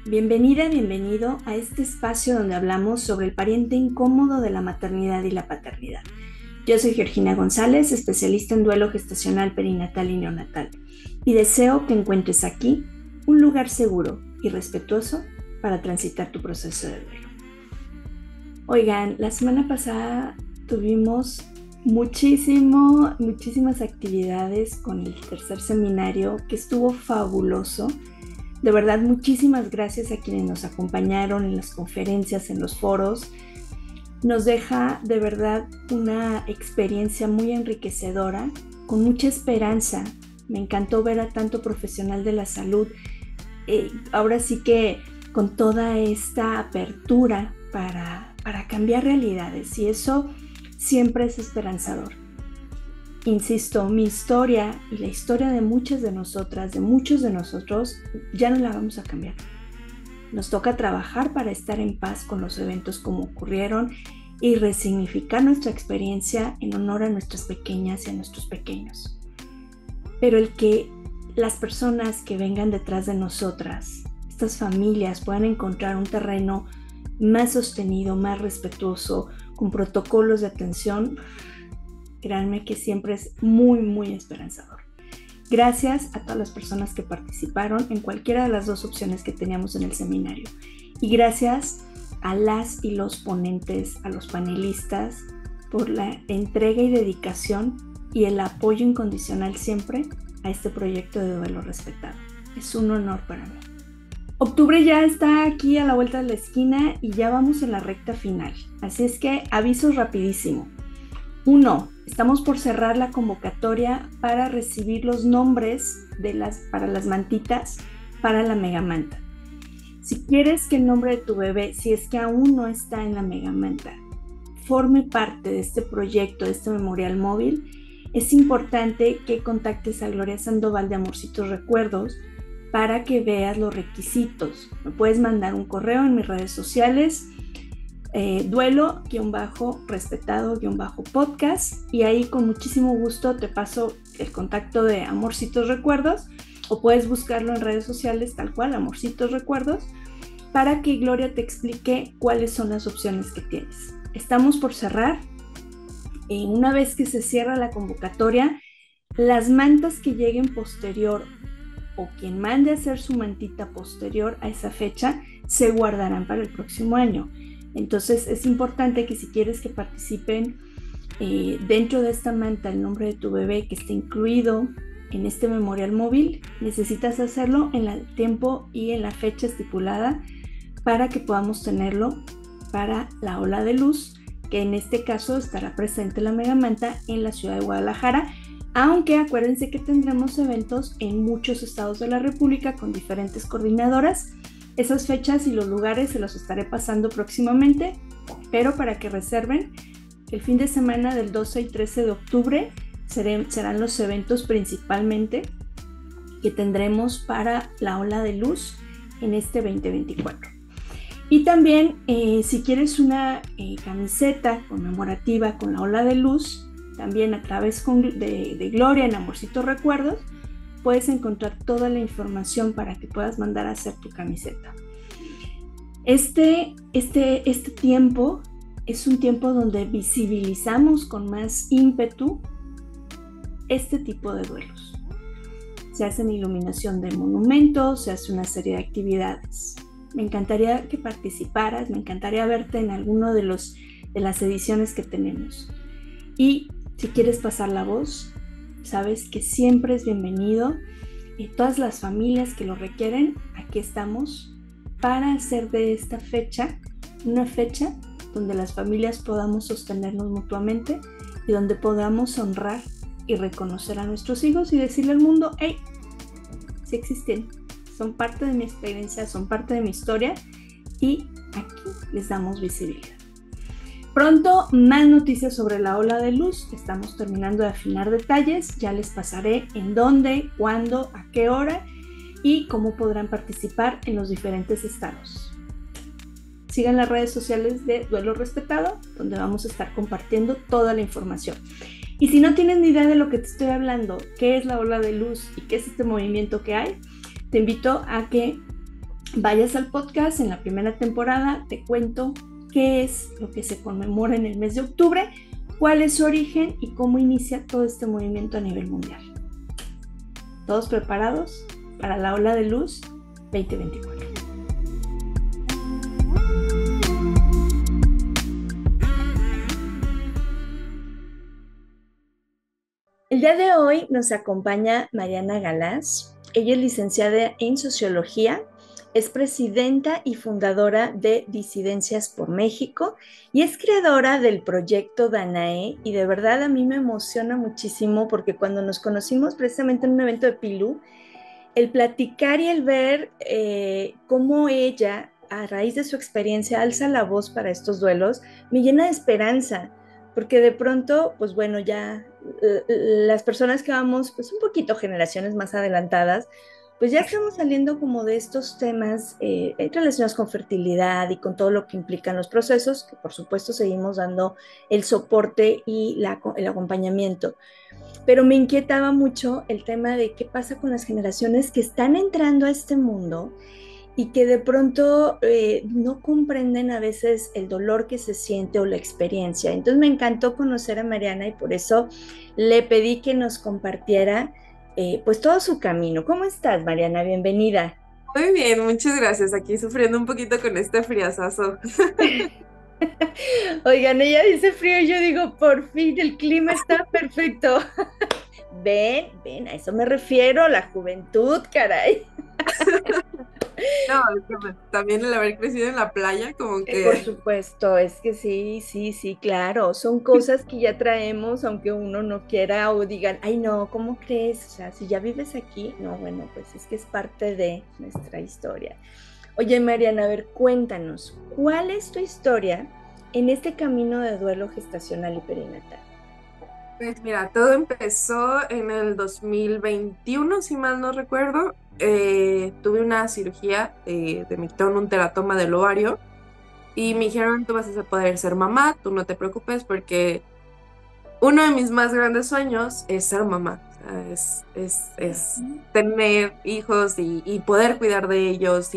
Bienvenida, bienvenido a este espacio donde hablamos sobre el pariente incómodo de la maternidad y la paternidad. Yo soy Georgina González, especialista en duelo gestacional, perinatal y neonatal, y deseo que encuentres aquí un lugar seguro y respetuoso para transitar tu proceso de duelo. Oigan, la semana pasada tuvimos muchísimas actividades con el tercer seminario que estuvo fabuloso. De verdad, muchísimas gracias a quienes nos acompañaron en las conferencias, en los foros. Nos deja de verdad una experiencia muy enriquecedora, con mucha esperanza. Me encantó ver a tanto profesional de la salud, ahora sí que con toda esta apertura para cambiar realidades, y eso siempre es esperanzador. Insisto, mi historia y la historia de muchas de nosotras, de muchos de nosotros, ya no la vamos a cambiar. Nos toca trabajar para estar en paz con los eventos como ocurrieron y resignificar nuestra experiencia en honor a nuestras pequeñas y a nuestros pequeños. Pero el que las personas que vengan detrás de nosotras, estas familias, puedan encontrar un terreno más sostenido, más respetuoso, con protocolos de atención, créanme que siempre es muy esperanzador. Gracias a todas las personas que participaron en cualquiera de las dos opciones que teníamos en el seminario. Y gracias a las y los ponentes, a los panelistas, por la entrega y dedicación y el apoyo incondicional siempre a este proyecto de duelo respetado. Es un honor para mí. Octubre ya está aquí a la vuelta de la esquina y ya vamos en la recta final. Así es que avisos rapidísimo. 1. Estamos por cerrar la convocatoria para recibir los nombres para las mantitas para la megamanta. Si quieres que el nombre de tu bebé, si es que aún no está en la megamanta, forme parte de este proyecto, de este memorial móvil, es importante que contactes a Gloria Sandoval de Amorcitos Recuerdos para que veas los requisitos. Me puedes mandar un correo en mis redes sociales, duelo-respetado-podcast, y ahí con muchísimo gusto te paso el contacto de Amorcitos Recuerdos, o puedes buscarlo en redes sociales tal cual, Amorcitos Recuerdos, para que Gloria te explique cuáles son las opciones que tienes. Estamos por cerrar. Una vez que se cierra la convocatoria, las mantas que lleguen posterior o quien mande a hacer su mantita posterior a esa fecha se guardarán para el próximo año. Entonces es importante que si quieres que participen dentro de esta manta el nombre de tu bebé que esté incluido en este memorial móvil, necesitas hacerlo en el tiempo y en la fecha estipulada para que podamos tenerlo para la ola de luz, que en este caso estará presente la megamanta en la ciudad de Guadalajara, aunque acuérdense que tendremos eventos en muchos estados de la República con diferentes coordinadoras. Esas fechas y los lugares se los estaré pasando próximamente, pero para que reserven, el fin de semana del 12 y 13 de octubre serán los eventos principalmente que tendremos para la ola de luz en este 2024. Y también, si quieres una camiseta conmemorativa con la ola de luz, también a través de Gloria en Amorcitos Recuerdos, puedes encontrar toda la información para que puedas mandar a hacer tu camiseta. Este tiempo es un tiempo donde visibilizamos con más ímpetu este tipo de duelos. Se hacen iluminación de monumentos, se hace una serie de actividades. Me encantaría que participaras, me encantaría verte en alguno de las ediciones que tenemos. Y si quieres pasar la voz, sabes que siempre es bienvenido. Y todas las familias que lo requieren, aquí estamos para hacer de esta fecha una fecha donde las familias podamos sostenernos mutuamente y donde podamos honrar y reconocer a nuestros hijos y decirle al mundo: hey, sí existen, son parte de mi experiencia, son parte de mi historia, y aquí les damos visibilidad. Pronto más noticias sobre la ola de luz. Estamos terminando de afinar detalles. Ya les pasaré en dónde, cuándo, a qué hora y cómo podrán participar en los diferentes estados. Sigan las redes sociales de Duelo Respetado, donde vamos a estar compartiendo toda la información. Y si no tienes ni idea de lo que te estoy hablando, qué es la ola de luz y qué es este movimiento que hay, te invito a que vayas al podcast. En la primera temporada te cuento qué es lo que se conmemora en el mes de octubre, cuál es su origen y cómo inicia todo este movimiento a nivel mundial. ¿Todos preparados para la ola de luz 2024? El día de hoy nos acompaña Mariana Galaz. Ella es licenciada en Sociología, es presidenta y fundadora de Disidencias por México y es creadora del proyecto Danae, y de verdad a mí me emociona muchísimo porque cuando nos conocimos precisamente en un evento de Pilú, el platicar y el ver cómo ella, a raíz de su experiencia, alza la voz para estos duelos, me llena de esperanza, porque de pronto, pues bueno, ya las personas que vamos, pues un poquito generaciones más adelantadas, pues ya estamos saliendo como de estos temas relacionados con fertilidad y con todo lo que implican los procesos, que por supuesto seguimos dando el soporte y el acompañamiento, pero me inquietaba mucho el tema de qué pasa con las generaciones que están entrando a este mundo y que de pronto no comprenden a veces el dolor que se siente o la experiencia. Entonces me encantó conocer a Mariana y por eso le pedí que nos compartiera pues todo su camino. ¿Cómo estás, Mariana? Bienvenida. Muy bien, muchas gracias. Aquí sufriendo un poquito con este friazazo. Oigan, ella dice frío y yo digo, por fin el clima está perfecto. Ven, a eso me refiero, la juventud, caray. No, es que también el haber crecido en la playa, como Por que supuesto, es que sí, sí, sí, claro, son cosas que ya traemos, aunque uno no quiera o digan, ay no, ¿cómo crees? O sea, si ya vives aquí, no, bueno, pues es que es parte de nuestra historia. Oye, Mariana, a ver, cuéntanos, ¿cuál es tu historia en este camino de duelo gestacional y perinatal? pues mira, todo empezó en el 2021, si mal no recuerdo. Tuve una cirugía, me quitaron un teratoma del ovario y me dijeron, tú vas a poder ser mamá, tú no te preocupes porque uno de mis más grandes sueños es ser mamá. O sea, es tener hijos y poder cuidar de ellos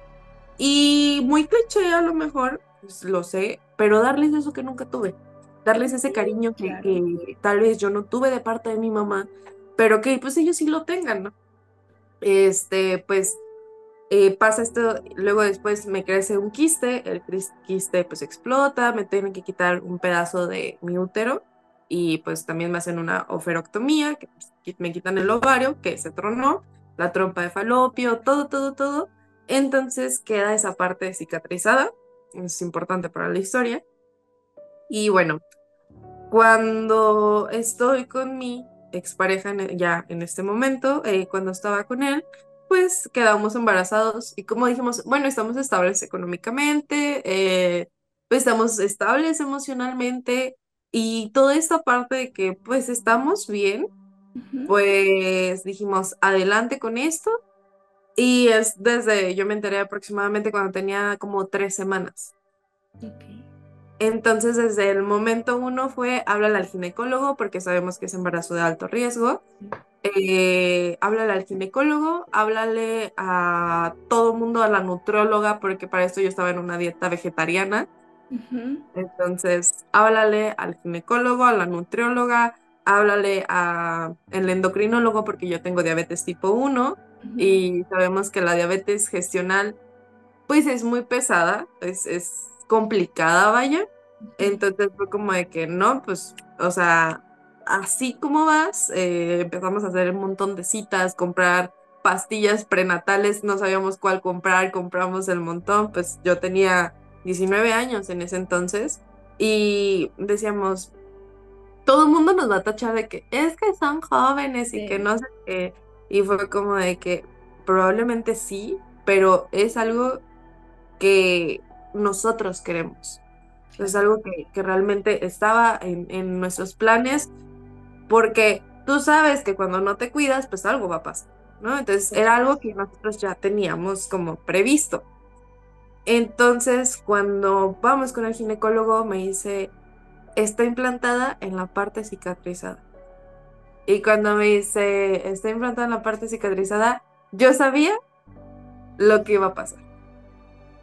y muy cliché a lo mejor, pues lo sé, pero darles eso que nunca tuve, darles ese cariño Claro. que tal vez yo no tuve de parte de mi mamá, pero que pues ellos sí lo tengan, ¿no? Pues pasa esto, luego después me crece un quiste, el quiste pues explota, me tienen que quitar un pedazo de mi útero y pues también me hacen una oferoctomía, que pues, me quitan el ovario, que se tronó, la trompa de falopio, todo, todo, todo. Entonces queda esa parte cicatrizada, es importante para la historia. Y bueno, cuando estoy con mi expareja ya en este momento, cuando estaba con él, pues quedamos embarazados y como dijimos, bueno, estamos estables económicamente, pues estamos estables emocionalmente y toda esta parte de que pues estamos bien, Ujú. pues dijimos, adelante con esto y es desde, yo me enteré aproximadamente cuando tenía como 3 semanas. Ok. Entonces, desde el momento uno fue, háblale al ginecólogo porque sabemos que es embarazo de alto riesgo. Háblale al ginecólogo, háblale a todo mundo, a la nutrióloga, porque para esto yo estaba en una dieta vegetariana. Ujú, Entonces, háblale al ginecólogo, a la nutrióloga, háblale al endocrinólogo porque yo tengo diabetes tipo 1 ujú. y sabemos que la diabetes gestional pues es muy pesada, es complicada, vaya. Entonces fue como de que no, pues, o sea, así como vas, empezamos a hacer un montón de citas, comprar pastillas prenatales, no sabíamos cuál comprar, compramos el montón, pues yo tenía 19 años en ese entonces y decíamos, todo el mundo nos va a tachar de que es que son jóvenes y que Sí, no sé qué, y fue como de que probablemente sí, pero es algo que nosotros queremos. Es claro. algo que realmente estaba en nuestros planes, porque tú sabes que cuando no te cuidas, pues algo va a pasar, ¿no? Entonces Por era algo supuesto. que nosotros ya teníamos como previsto. Entonces, cuando vamos con el ginecólogo, me dice, está implantada en la parte cicatrizada. Y cuando me dice, está implantada en la parte cicatrizada, yo sabía lo que iba a pasar.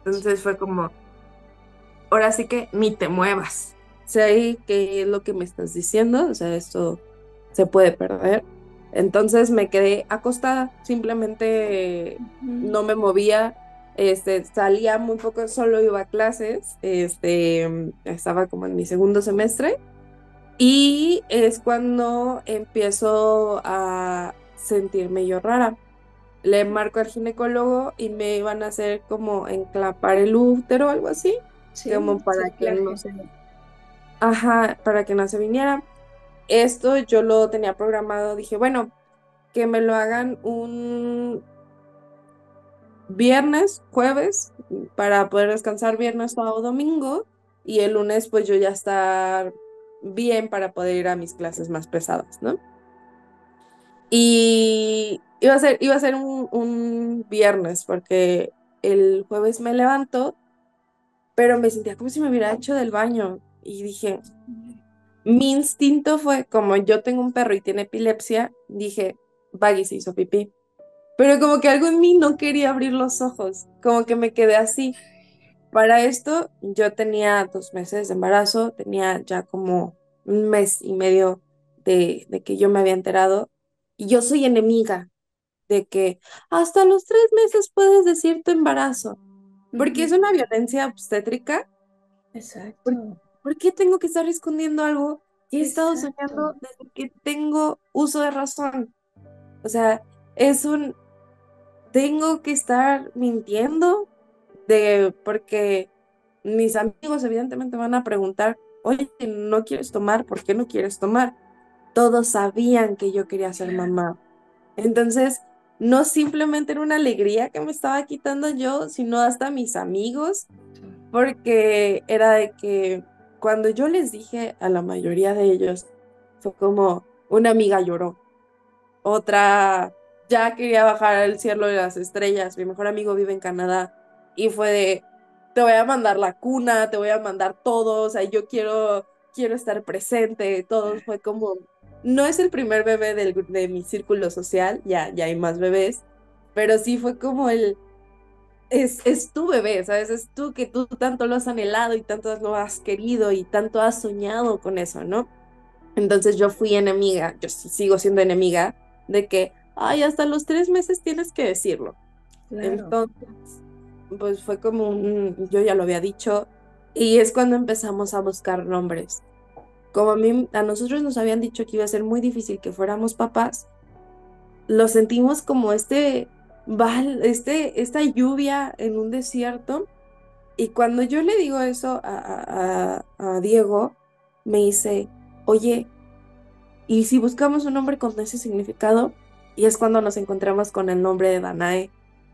Entonces fue como, ahora sí que ni te muevas. Sé qué es lo que me estás diciendo, o sea, esto se puede perder. Entonces me quedé acostada, simplemente Ujú. no me movía, salía muy poco, solo iba a clases, estaba como en mi segundo semestre y es cuando empiezo a sentirme yo rara. Le marco al ginecólogo y me iban a hacer como enclapar el útero o algo así, como Sí, para que no circulaje. se, ajá, para que no se viniera. Esto yo lo tenía programado, dije, bueno, que me lo hagan un viernes, jueves, para poder descansar viernes, sábado, domingo, y el lunes pues yo ya estar bien para poder ir a mis clases más pesadas, ¿no? Y iba a ser un viernes, porque el jueves me levanto, pero me sentía como si me hubiera hecho del baño. Y dije, mi instinto fue, como yo tengo un perro y tiene epilepsia, dije, Baggy se hizo pipí. Pero como que algo en mí no quería abrir los ojos, como que me quedé así. Para esto, yo tenía 2 meses de embarazo, tenía ya como un mes y medio de que yo me había enterado. Y yo soy enemiga de que hasta los 3 meses puedes decir tu embarazo, porque es Ujú. una violencia obstétrica. ¿Por, Exacto, por qué tengo que estar escondiendo algo que he estado exacto. soñando desde que tengo uso de razón? O sea, es un, tengo que estar mintiendo porque mis amigos evidentemente van a preguntar, oye, ¿no quieres tomar? ¿Por qué no quieres tomar? Todos sabían que yo quería ser Claro. mamá. Entonces, no simplemente era una alegría que me estaba quitando yo, sino hasta mis amigos, porque era de que cuando yo les dije a la mayoría de ellos, fue como una amiga lloró, otra ya quería bajar al cielo de las estrellas, mi mejor amigo vive en Canadá y fue de, te voy a mandar la cuna, te voy a mandar todo, o sea, yo quiero estar presente, todo fue como, no es el primer bebé de mi círculo social, ya hay más bebés, pero sí fue como es tu bebé, ¿sabes? Es tú que tú tanto lo has anhelado y tanto lo has querido y tanto has soñado con eso, ¿no? Entonces yo fui enemiga, yo sí sigo siendo enemiga de que, ay, hasta los 3 meses tienes que decirlo. Claro. Entonces, pues fue como yo ya lo había dicho, y es cuando empezamos a buscar nombres. Como a nosotros nos habían dicho que iba a ser muy difícil que fuéramos papás, lo sentimos como esta lluvia en un desierto. Y cuando yo le digo eso a Diego, me dice, oye, ¿y si buscamos un nombre con ese significado? Y es cuando nos encontramos con el nombre de Danae.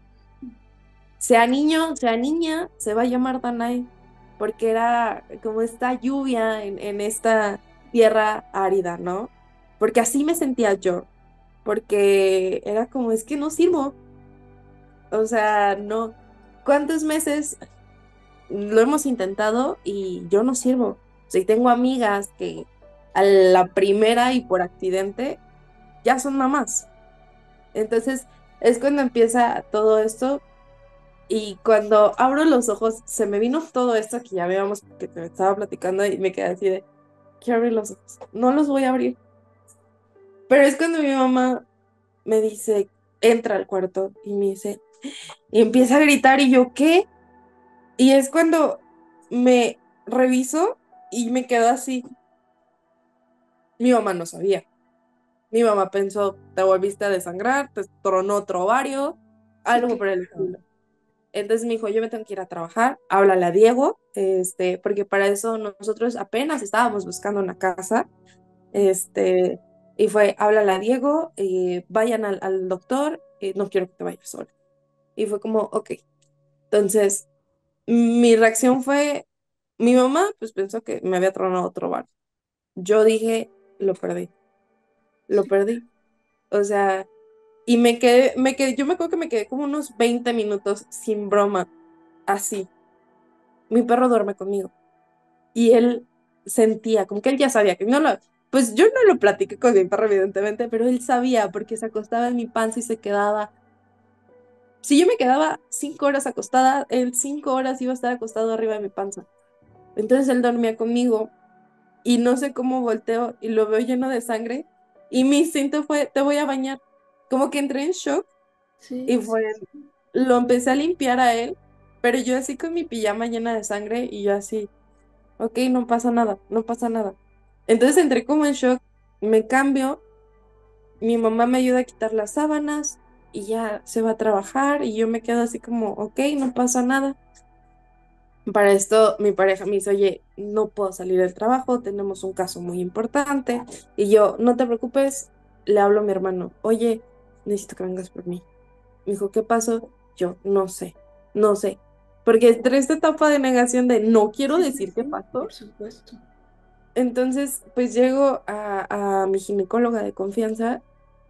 Sea niño, sea niña, se va a llamar Danae, porque era como esta lluvia en esta tierra árida, ¿no? Porque así me sentía yo, porque era como, es que no sirvo, o sea, no. ¿Cuántos meses lo hemos intentado y yo no sirvo? O sea, y tengo amigas que a la primera y por accidente ya son mamás. Entonces es cuando empieza todo esto y cuando abro los ojos se me vino todo esto que ya veíamos que te estaba platicando y me quedé así de, quiero abrir los ojos. No los voy a abrir. Pero es cuando mi mamá me dice, entra al cuarto y me dice, y empieza a gritar y yo, ¿qué? Y es cuando me reviso y me quedo así. Mi mamá no sabía. Mi mamá pensó, te volviste a desangrar, te tronó otro ovario, Sí, algo por el claro. estilo. Entonces me dijo, yo me tengo que ir a trabajar, háblale a Diego, porque para eso nosotros apenas estábamos buscando una casa, este, y fue, háblale a Diego, vayan al doctor, no quiero que te vayas sola. Y fue como, ok. Entonces, mi reacción fue, mi mamá pues pensó que me había tronado otro bar. Yo dije, lo perdí, lo perdí. O sea, y yo me acuerdo que me quedé como unos 20 minutos sin broma, así. Mi perro duerme conmigo. Y él sentía, como que él ya sabía que no lo, pues yo no lo platiqué con mi perro, evidentemente, pero él sabía porque se acostaba en mi panza y se quedaba. Si yo me quedaba 5 horas acostada, él 5 horas iba a estar acostado arriba de mi panza. Entonces él dormía conmigo y no sé cómo volteo y lo veo lleno de sangre y mi instinto fue, te voy a bañar. Como que entré en shock y Sí, fue, sí, sí. lo empecé a limpiar a él, pero yo así con mi pijama llena de sangre y yo así, ok, no pasa nada, no pasa nada. Entonces entré como en shock, me cambio, mi mamá me ayuda a quitar las sábanas y ya se va a trabajar y yo me quedo así como, ok, no pasa nada. Para esto mi pareja me dice, oye, no puedo salir del trabajo, tenemos un caso muy importante. Y yo, no te preocupes, le hablo a mi hermano, oye, necesito que vengas por mí. Me dijo, ¿qué pasó? Yo, no sé, no sé. Porque entre esta etapa de negación de no quiero Sí, sí, decir qué sí, pasó, por supuesto. entonces pues llego a mi ginecóloga de confianza,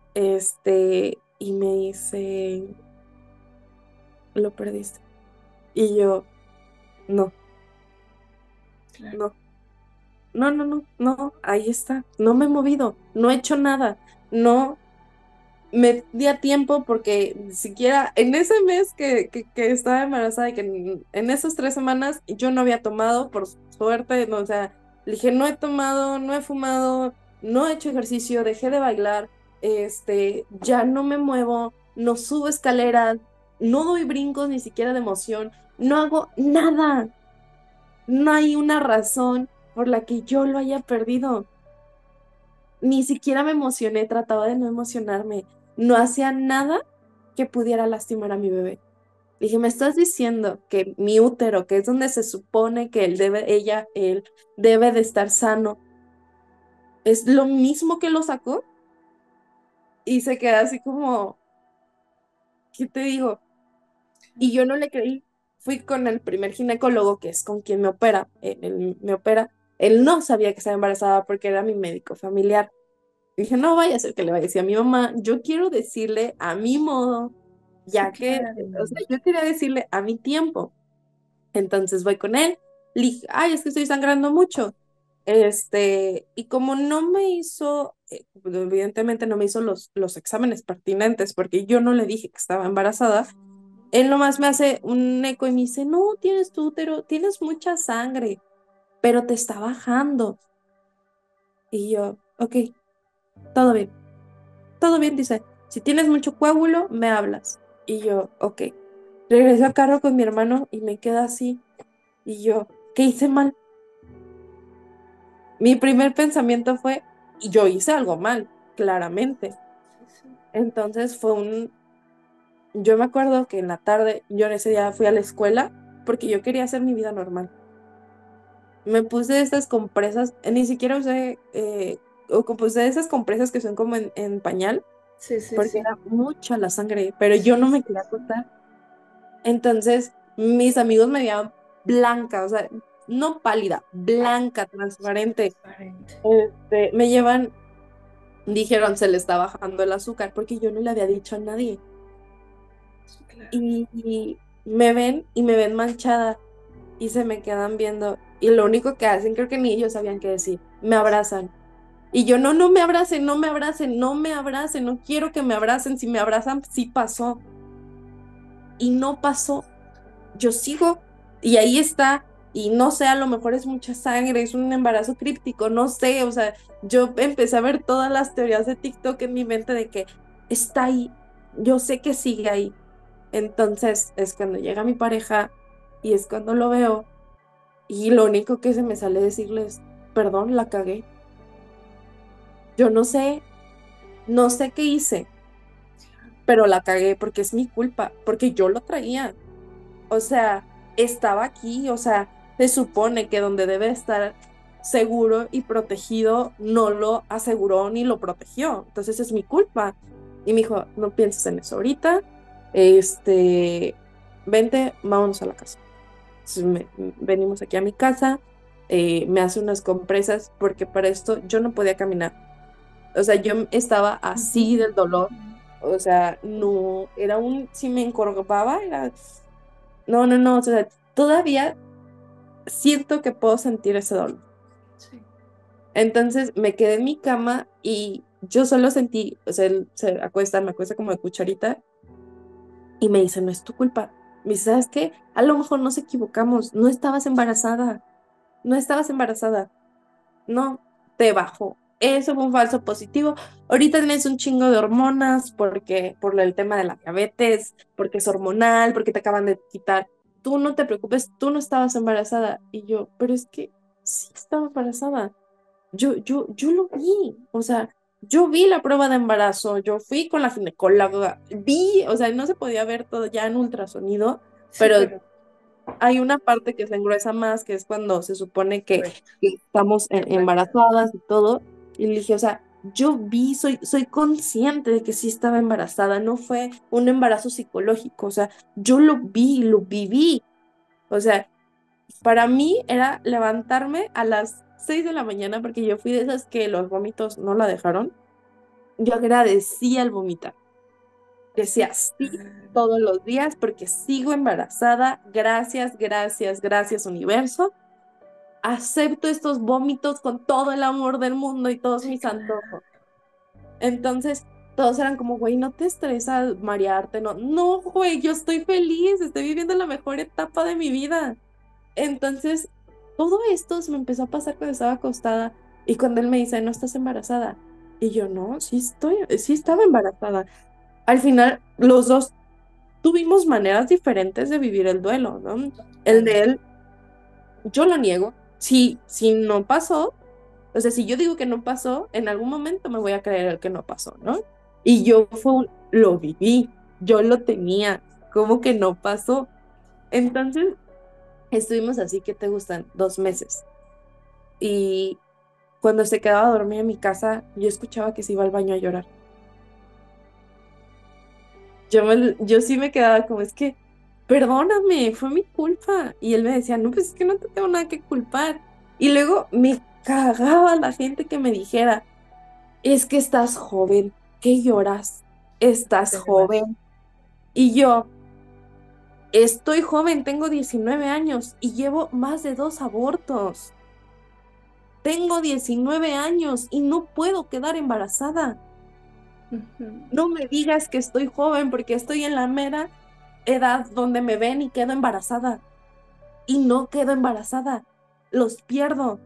y me dice, lo perdiste. Y yo, no, Claro. no. No, no, no, no, ahí está. No me he movido, no he hecho nada. No me di a tiempo porque ni siquiera en ese mes que estaba embarazada y que en esas 3 semanas yo no había tomado, por suerte, no, o sea, le dije, no he tomado, no he fumado, no he hecho ejercicio, dejé de bailar, ya no me muevo, no subo escaleras, no doy brincos ni siquiera de emoción, no hago nada. No hay una razón por la que yo lo haya perdido. Ni siquiera me emocioné, trataba de no emocionarme. No hacía nada que pudiera lastimar a mi bebé. Dije, ¿me estás diciendo que mi útero, que es donde se supone que él debe de estar sano, es lo mismo que lo sacó? Y se queda así como, ¿qué te digo? Y yo no le creí. Fui con el primer ginecólogo, que es con quien me opera. Él me opera. Él no sabía que estaba embarazada porque era mi médico familiar. Dije, no vaya a ser que le vaya a decir a mi mamá, yo quiero decirle a mi modo, Sí, ya que, claro. o sea, yo quería decirle a mi tiempo. Entonces voy con él, le dije, ay, es que estoy sangrando mucho. Y como no me hizo, pues, evidentemente no me hizo los exámenes pertinentes porque yo no le dije que estaba embarazada, él nomás me hace un eco y me dice, no, tienes tu útero, tienes mucha sangre, pero te está bajando. Y yo, ok, todo bien. Todo bien, dice, si tienes mucho coágulo, me hablas. Y yo, ok. Regreso a carro con mi hermano y me queda así. Y yo, ¿qué hice mal? Mi primer pensamiento fue, y yo hice algo mal, claramente. Sí, sí. Entonces yo me acuerdo que en la tarde, yo en ese día fui a la escuela porque yo quería hacer mi vida normal. Me puse estas compresas, ni siquiera usé, o puse esas compresas que son como en pañal, Sí, sí, porque sí. era mucha la sangre, pero yo Sí, no me sí, quería sí. acostar. Entonces, mis amigos me veían blanca, o sea, no pálida, blanca, transparente. Transparente. Me llevan, dijeron, se le está bajando el azúcar, porque yo no le había dicho a nadie. Sí, claro. Y me ven y me ven manchada y se me quedan viendo. Y lo único que hacen, creo que ni ellos sabían qué decir, me abrazan. Y yo, no, no me abracen, no me abracen, no me abracen, no quiero que me abracen. Si me abrazan, sí pasó. Y no pasó. Yo sigo y ahí está, y no sé, a lo mejor es mucha sangre, es un embarazo críptico, no sé, o sea, yo empecé a ver todas las teorías de TikTok en mi mente de que está ahí, yo sé que sigue ahí. Entonces es cuando llega mi pareja y es cuando lo veo y lo único que se me sale decirles, perdón, la cagué. Yo no sé, no sé qué hice, pero la cagué porque es mi culpa, porque yo lo traía. O sea, estaba aquí, o sea, se supone que donde debe estar seguro y protegido no lo aseguró ni lo protegió. Entonces es mi culpa. Y me dijo, no pienses en eso ahorita, este, vente, vámonos a la casa. Entonces venimos aquí a mi casa, me hace unas compresas porque para esto yo no podía caminar. O sea, yo estaba Ujú. así del dolor. O sea, no, si me encorvaba, era no, no, no, o sea, todavía siento que puedo sentir ese dolor. Sí. Entonces me quedé en mi cama y yo solo sentí, o sea, él se acuesta, me acuesta como de cucharita Y me dice, no es tu culpa. Me dice, ¿sabes qué? A lo mejor nos equivocamos, no estabas embarazada, no estabas embarazada, no, te bajó. Eso fue un falso positivo. Ahorita tienes un chingo de hormonas porque por el tema de la diabetes, porque es hormonal, porque te acaban de quitar. Tú no te preocupes, tú no estabas embarazada. Y yo, pero es que sí estaba embarazada. Yo lo vi, o sea, yo vi la prueba de embarazo, yo fui con la ginecóloga, vi, o sea, no se podía ver todo ya en ultrasonido, Sí, pero pero hay una parte que se engruesa más, que es cuando se supone correcto. que estamos Embarazo. embarazadas y todo, y le dije, o sea, yo vi, soy consciente de que sí estaba embarazada, no fue un embarazo psicológico, o sea, yo lo vi, lo viví, o sea, para mí era levantarme a las 6 de la mañana porque yo fui de esas que los vómitos no la dejaron. Yo agradecía al vomitar. Decía sí todos los días porque sigo embarazada. Gracias, gracias, gracias universo. Acepto estos vómitos con todo el amor del mundo y todos Sí, mis claro. antojos. Entonces, todos eran como, güey, no te estresas marearte, no. No, güey, yo estoy feliz, estoy viviendo la mejor etapa de mi vida. Entonces, todo esto se me empezó a pasar cuando estaba acostada y cuando él me dice, no estás embarazada. Y yo, no, sí estaba embarazada. Al final, los dos tuvimos maneras diferentes de vivir el duelo, ¿no? El de Totalmente. él, yo lo niego. Si no pasó, o sea, si yo digo que no pasó, en algún momento me voy a creer el que no pasó, ¿no? Y yo lo viví, yo lo tenía, ¿cómo que no pasó? Entonces, estuvimos así, ¿qué te gustan? 2 meses. Y cuando se quedaba a dormir en mi casa, yo escuchaba que se iba al baño a llorar. Yo sí me quedaba como, es que, perdóname, fue mi culpa. Y él me decía, no, pues es que no te tengo nada que culpar. Y luego me cagaba la gente que me dijera, es que estás joven, ¿qué lloras? Estás Además. joven. Y yo, estoy joven, tengo 19 años y llevo más de 2 abortos. Tengo 19 años y no puedo quedar embarazada. Ujú. No me digas que estoy joven porque estoy en la mera edad donde me ven y quedo embarazada. Y no quedo embarazada. Los pierdo.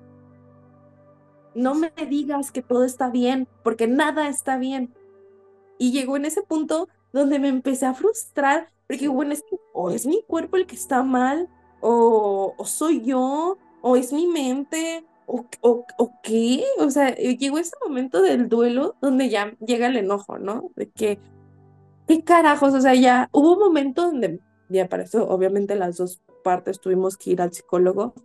No me digas que todo está bien porque nada está bien. Y llegó en ese punto donde me empecé a frustrar porque, Sí. bueno, es que o es mi cuerpo el que está mal, o soy yo, o es mi mente, o qué. O sea, llegó ese momento del duelo donde ya llega el enojo, ¿no? De que ¿qué carajos? O sea, ya hubo un momento donde, ya para eso, obviamente las dos partes tuvimos que ir al psicólogo.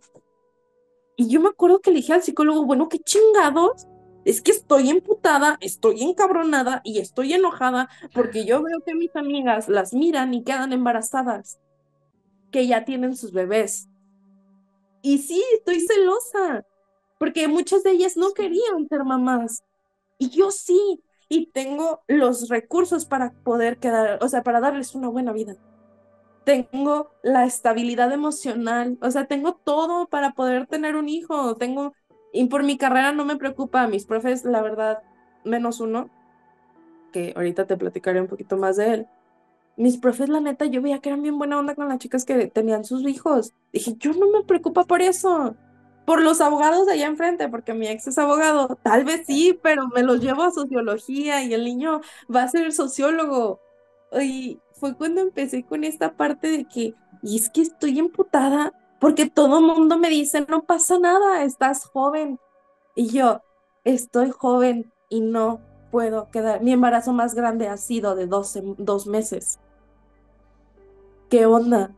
Y yo me acuerdo que le dije al psicólogo, bueno, qué chingados. Es que estoy emputada, estoy encabronada y estoy enojada porque yo veo que mis amigas las miran y quedan embarazadas, que ya tienen sus bebés. Y sí, estoy celosa porque muchas de ellas no Sí. querían ser mamás. Y yo sí, y tengo los recursos para poder quedar, o sea, para darles una buena vida. Tengo la estabilidad emocional, o sea, tengo todo para poder tener un hijo, y por mi carrera no me preocupa, mis profes, la verdad, menos uno, que ahorita te platicaré un poquito más de él. Mis profes, la neta, yo veía que eran bien buena onda con las chicas que tenían sus hijos. Dije, yo no me preocupa por eso, por los abogados de allá enfrente, porque mi ex es abogado. Tal vez sí, pero me los llevo a sociología y el niño va a ser sociólogo. Y fue cuando empecé con esta parte de que, y es que estoy emputada porque todo el mundo me dice, no pasa nada, estás joven. Y yo, estoy joven y no puedo quedar. Mi embarazo más grande ha sido de 2 meses. ¿Qué onda?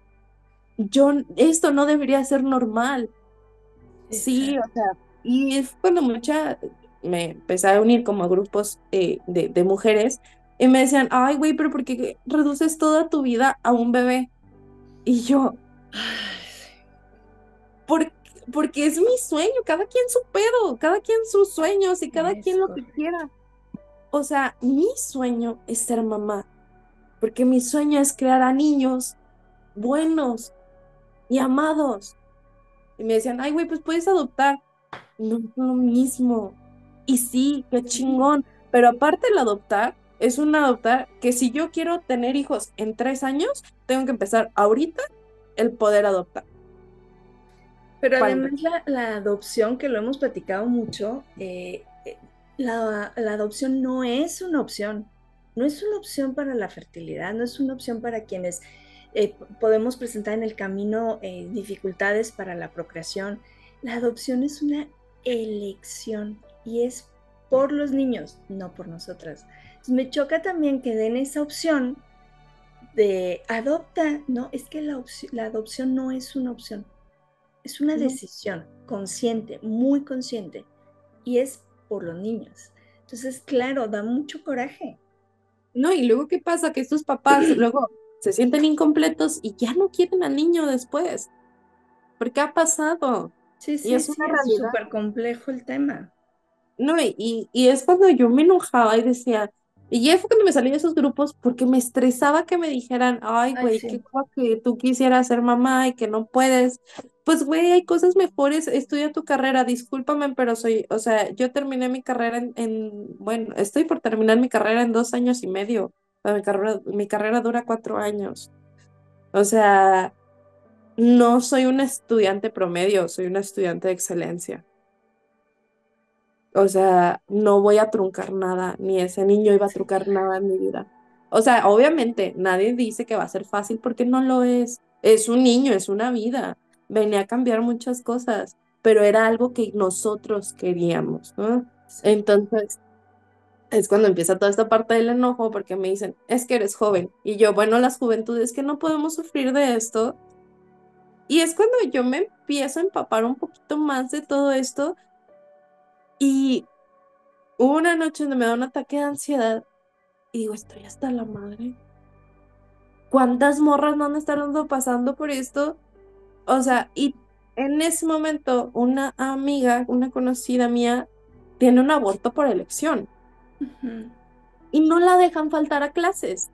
Esto no debería ser normal. Sí, o Exacto. sea, y es cuando me empecé a unir como a grupos de mujeres y me decían, ay, güey, pero ¿por qué reduces toda tu vida a un bebé? Y yo, Ay, "Por- porque es mi sueño, cada quien su pedo, cada quien sus sueños y sí, cada es quien lo que correcto. quiera. O sea, mi sueño es ser mamá, porque mi sueño es crear a niños buenos y amados. Y me decían, ay, güey, pues puedes adoptar. No es lo mismo. Y sí, qué Sí. chingón. Pero aparte del adoptar, es un adoptar que si yo quiero tener hijos en 3 años, tengo que empezar ahorita el poder adoptar. Pero Para además empezar. la adopción, que lo hemos platicado mucho, la adopción no es una opción. No es una opción para la fertilidad, no es una opción para quienes podemos presentar en el camino dificultades para la procreación. La adopción es una elección y es por los niños, no por nosotras. Entonces, me choca también que den esa opción de adopta, no, es que la adopción no es una opción, es una No, decisión consciente, muy consciente, y es por los niños. Entonces, claro, da mucho coraje. no, y luego, ¿qué pasa? Que estos papás luego se sienten incompletos y ya no quieren al niño después. ¿Por qué ha pasado? Sí, Y sí, es una sí, es realidad. súper complejo el tema. No, y es cuando yo me enojaba y decía, y ya fue cuando me salí de esos grupos porque me estresaba que me dijeran, ay, Ay, güey, qué sí. cosa que tú quisieras ser mamá y que no puedes. Pues, güey, hay cosas mejores, estudia tu carrera, discúlpame, pero soy, o sea, yo terminé mi carrera bueno, estoy por terminar mi carrera en 2 años y medio. O sea, mi carrera dura 4 años. O sea, no soy una estudiante promedio, soy una estudiante de excelencia. O sea, no voy a truncar nada, ni ese niño iba a Sí, truncar claro. nada en mi vida. O sea, obviamente nadie dice que va a ser fácil porque no lo es. Es un niño, es una vida. Venía a cambiar muchas cosas, pero era algo que nosotros queríamos, ¿no? Exacto. Entonces, es cuando empieza toda esta parte del enojo porque me dicen, es que eres joven. Y yo, bueno, las juventudes que no podemos sufrir de esto. Y es cuando yo me empiezo a empapar un poquito más de todo esto y hubo una noche donde me da un ataque de ansiedad y digo, estoy hasta la madre. ¿Cuántas morras no han estado pasando por esto? O sea, y en ese momento una amiga, una conocida mía, tiene un aborto por elección Ujú. y no la dejan faltar a clases.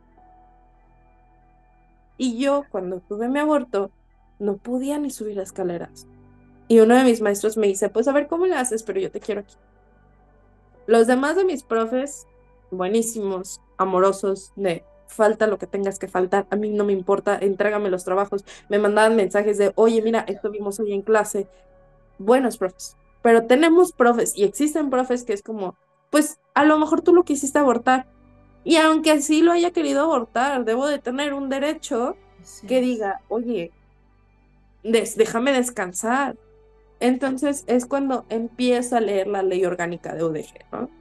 Y yo, cuando tuve mi aborto, no podía ni subir escaleras. Y uno de mis maestros me dice, pues a ver cómo le haces, pero yo te quiero aquí. Los demás de mis profes, buenísimos, amorosos, de falta lo que tengas que faltar, a mí no me importa, entrégame los trabajos. Me mandaban mensajes de, oye, mira, Exacto. esto vimos hoy en clase. Buenos profes, pero tenemos profes y existen profes que es como, pues a lo mejor tú lo quisiste abortar. Y aunque así lo haya querido abortar, debo de tener un derecho Así que es. diga, oye, déjame descansar. Entonces es cuando empiezo a leer la ley orgánica de UDG, ¿no?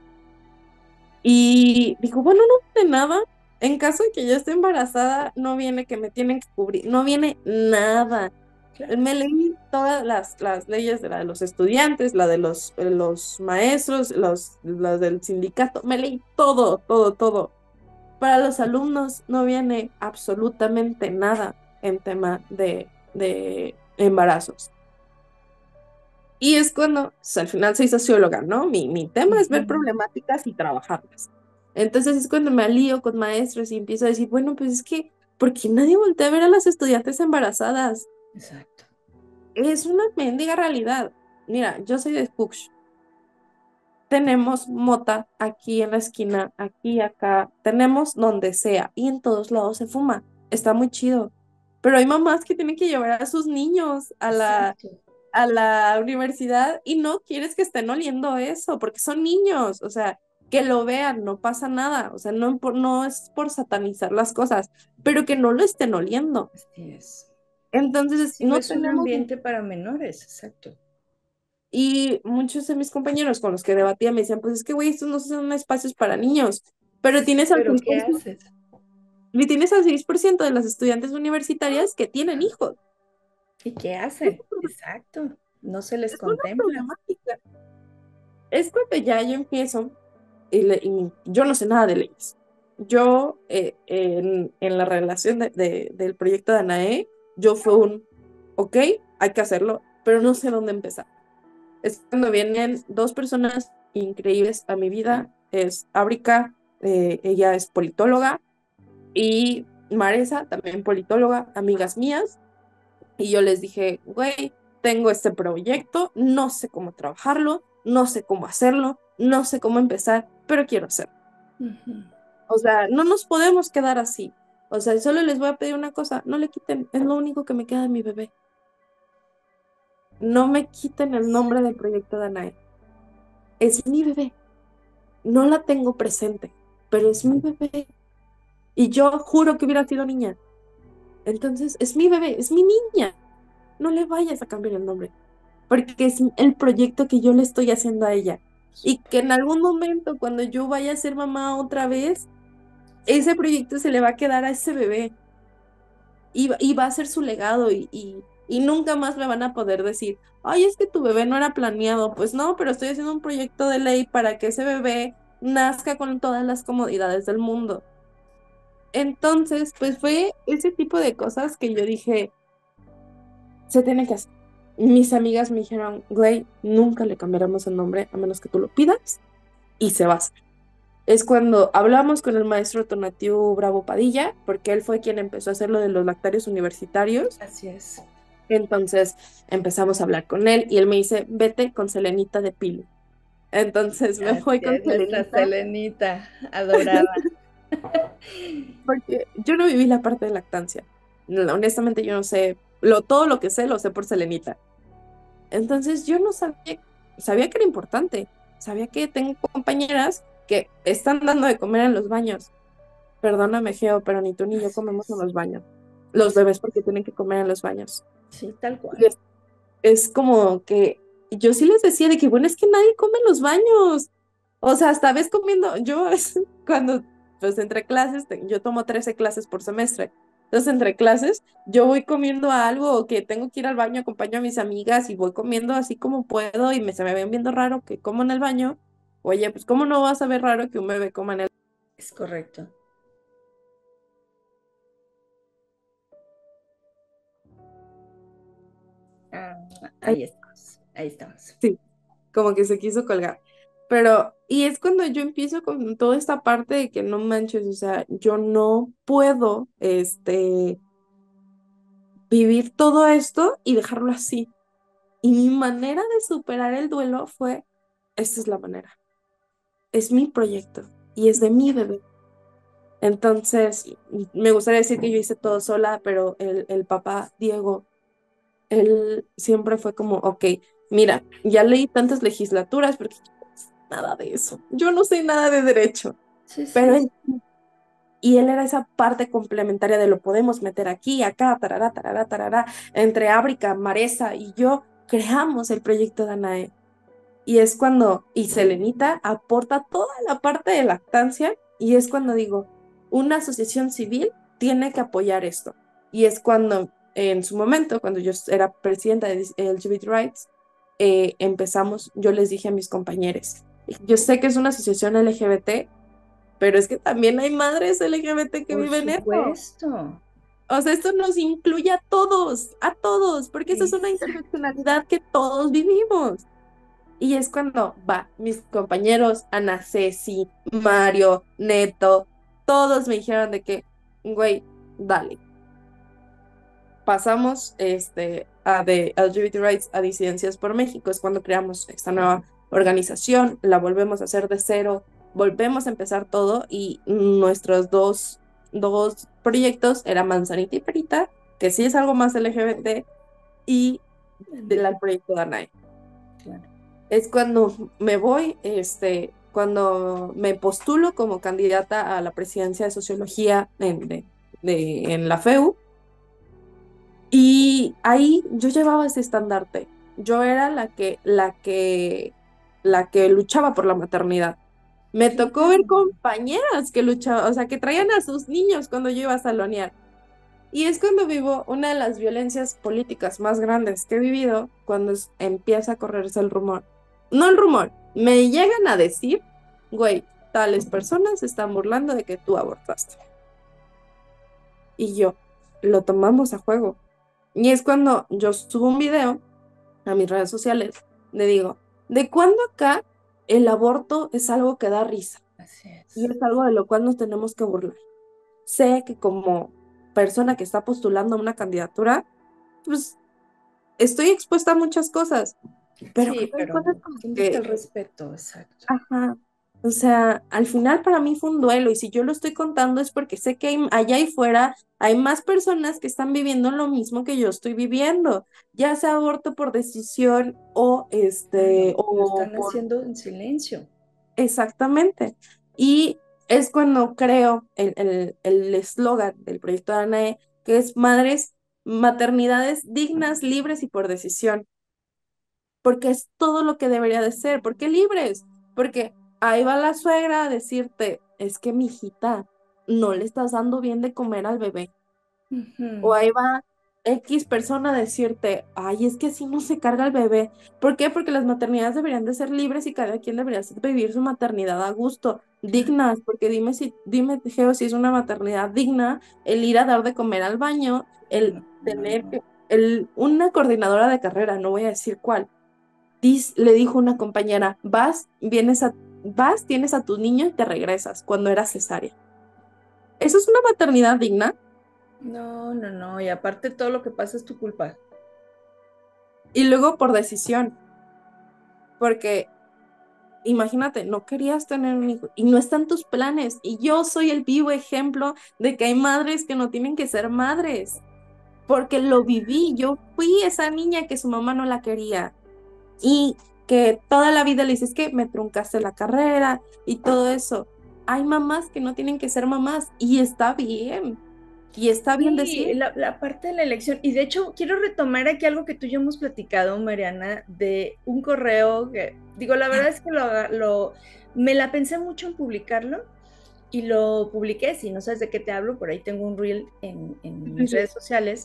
Y dijo, bueno, no viene nada. En caso de que yo esté embarazada, no viene que me tienen que cubrir, no viene nada. Claro. Me leí todas las leyes de la de los estudiantes, la de los maestros, las del sindicato, me leí todo, todo, todo. Para los alumnos no viene absolutamente nada en tema de embarazos. Y es cuando, pues, al final soy socióloga, ¿no? Mi tema es ver Ujú. problemáticas y trabajarlas. Entonces es cuando me alío con maestros y empiezo a decir, bueno, pues es que, ¿por qué nadie voltea a ver a las estudiantes embarazadas? Exacto. Es una mendiga realidad. Mira, yo soy de Fuchs. Tenemos mota aquí en la esquina, aquí, acá. Tenemos donde sea y en todos lados se fuma. Está muy chido. Pero hay mamás que tienen que llevar a sus niños Exacto. a la universidad y no quieres que estén oliendo eso, porque son niños, o sea, que lo vean, no pasa nada, o sea, no es por satanizar las cosas, pero que no lo estén oliendo. Así es. Entonces, Sí, no no es un tenemos, ambiente para menores, exacto. y muchos de mis compañeros con los que debatía me decían, pues es que, güey, estos no son espacios para niños, pero Sí, tienes al pero seis ¿qué por ciento haces? y tienes al 6% de las estudiantes universitarias que tienen Ajá. hijos. ¿Y qué hacen? Exacto. No se les Es una contempla. problemática. Es cuando ya yo empiezo y yo no sé nada de leyes. Yo, en la relación del proyecto de Anae, yo fue ok, hay que hacerlo, pero no sé dónde empezar. Es cuando vienen dos personas increíbles a mi vida, es Ábrica, ella es politóloga, y Maresa, también politóloga, amigas mías, y yo les dije, güey, tengo este proyecto, no sé cómo trabajarlo, no sé cómo hacerlo, no sé cómo empezar, pero quiero hacerlo. Ujú. O sea, no nos podemos quedar así. O sea, solo les voy a pedir una cosa, no le quiten, es lo único que me queda de mi bebé. No me quiten el nombre del proyecto Danae. Es mi bebé. No la tengo presente, pero es mi bebé. Y yo juro que hubiera sido niña. Entonces, es mi bebé, es mi niña. No le vayas a cambiar el nombre, porque es el proyecto que yo le estoy haciendo a ella. Y que en algún momento, cuando yo vaya a ser mamá otra vez, ese proyecto se le va a quedar a ese bebé y va a ser su legado y nunca más me van a poder decir, ay, es que tu bebé no era planeado. Pues no, pero estoy haciendo un proyecto de ley para que ese bebé nazca con todas las comodidades del mundo. Entonces, pues fue ese tipo de cosas que yo dije, se tiene que hacer. Mis amigas me dijeron, güey, nunca le cambiaremos el nombre a menos que tú lo pidas y se va a hacer. Es cuando hablamos con el maestro Tonatiu Bravo Padilla, porque él fue quien empezó a hacer lo de los lactarios universitarios. Así es. Entonces empezamos a hablar con él y él me dice, vete con Selenita de Pilu. Entonces me Así voy con es, nuestra Selenita Selenita adorada. porque yo no viví la parte de lactancia. No, honestamente yo no sé, todo lo que sé lo sé por Selenita. Entonces yo no sabía que era importante. Sabía que tengo compañeras que están dando de comer en los baños. Perdóname, Geo, pero ni tú ni yo Así comemos en es. los baños. Los bebés porque tienen que comer en los baños. Sí, tal Y cual. es como que yo sí les decía de que, bueno, es que nadie come en los baños. O sea, hasta ves comiendo, yo cuando, pues entre clases, yo tomo 13 clases por semestre. Entonces, entre clases, yo voy comiendo algo o que tengo que ir al baño, acompaño a mis amigas y voy comiendo así como puedo y se me ven viendo raro que como en el baño. Oye, pues ¿cómo no vas a ver raro que un bebé coma en el Es correcto. Ah, baño? ahí estamos. Ahí estamos. Sí, como que se quiso colgar. Pero, y es cuando yo empiezo con toda esta parte de que no manches, o sea, yo no puedo, vivir todo esto y dejarlo así. Y mi manera de superar el duelo fue, esta es la manera, es mi proyecto y es de mi bebé. Entonces, me gustaría decir que yo hice todo sola, pero el papá, Diego, él siempre fue como, ok, mira, ya leí tantas legislaturas, porque nada de eso. Yo no sé nada de derecho, Sí, pero sí. él, y él era esa parte complementaria de lo podemos meter aquí, acá, tarará, tarará, tarará, entre Ábrica, Maresa y yo creamos el proyecto Danae. Y es cuando, y Selenita aporta toda la parte de lactancia, y es cuando digo, una asociación civil tiene que apoyar esto. Y es cuando, en su momento, cuando yo era presidenta de LGBT Rights, empezamos, yo les dije a mis compañeros, yo sé que es una asociación LGBT, pero es que también hay madres LGBT que Por viven esto. supuesto. O sea, esto nos incluye a todos, porque eso es una Exacto. interseccionalidad que todos vivimos. Y es cuando va, mis compañeros, Ana Ceci, Mario, Neto, todos me dijeron de que, güey, dale. Pasamos de LGBT Rights a Disidencias por México, es cuando creamos esta nueva organización, la volvemos a hacer de cero, volvemos a empezar todo y nuestros dos proyectos eran Manzanita y Perita, que sí es algo más LGBT, y del proyecto Danae. Claro. Es cuando me voy, cuando me postulo como candidata a la presidencia de sociología en la FEU, y ahí yo llevaba ese estandarte. Yo era la que luchaba por la maternidad. Me tocó ver Claro. compañeras que luchaban, o sea, que traían a sus niños cuando yo iba a salonear. Y es cuando vivo una de las violencias políticas más grandes que he vivido, cuando empieza a correrse el rumor. No el rumor, me llegan a decir, güey, tales personas se están burlando de que tú abortaste. Y yo, lo tomamos a juego. Y es cuando yo subo un video a mis redes sociales, le digo, ¿de cuándo acá el aborto es algo que da risa? Así Y es. es algo de lo cual nos tenemos que burlar. Sé que como persona que está postulando a una candidatura, pues estoy expuesta a muchas cosas, pero Sí, creo que hay pero cosas como ¿dónde está que, el respeto? Exacto. ajá, O sea, al final para mí fue un duelo y si yo lo estoy contando es porque sé que allá afuera hay más personas que están viviendo lo mismo que yo estoy viviendo, ya sea aborto por decisión o Claro, lo o están por haciendo en silencio. exactamente. Y es cuando creo el eslogan del proyecto de ANAE, que es madres, maternidades dignas, libres y por decisión, porque es todo lo que debería de ser. ¿Por qué libres? Porque ahí va la suegra a decirte, es que mi hijita, no le estás dando bien de comer al bebé. O Ujú. ahí va X persona a decirte, ay, es que así no se carga el bebé. ¿Por qué? Porque las maternidades deberían de ser libres y cada quien debería vivir su maternidad a gusto, Claro. dignas, porque dime, Geo, si es una maternidad digna el ir a dar de comer al baño, el No, no, tener no. una coordinadora de carrera, no voy a decir cuál, le dijo una compañera, vas, tienes a tu niño y te regresas cuando era cesárea. ¿Eso es una maternidad digna? No, no, no. Y aparte todo lo que pasa es tu culpa. Y luego por decisión, porque imagínate, no querías tener un hijo y no están tus planes. Y yo soy el vivo ejemplo de que hay madres que no tienen que ser madres, porque lo viví. Yo fui esa niña que su mamá no la quería y que toda la vida le dices que me truncaste la carrera y todo eso. Hay mamás que no tienen que ser mamás y está bien. Y está bien Sí, decir, la parte de la elección. Y de hecho, quiero retomar aquí algo que tú y yo hemos platicado, Mariana, de un correo que, digo, la verdad es que me la pensé mucho en publicarlo y lo publiqué. Si no sabes de qué te hablo, por ahí tengo un reel en sí, mis sí, redes sociales.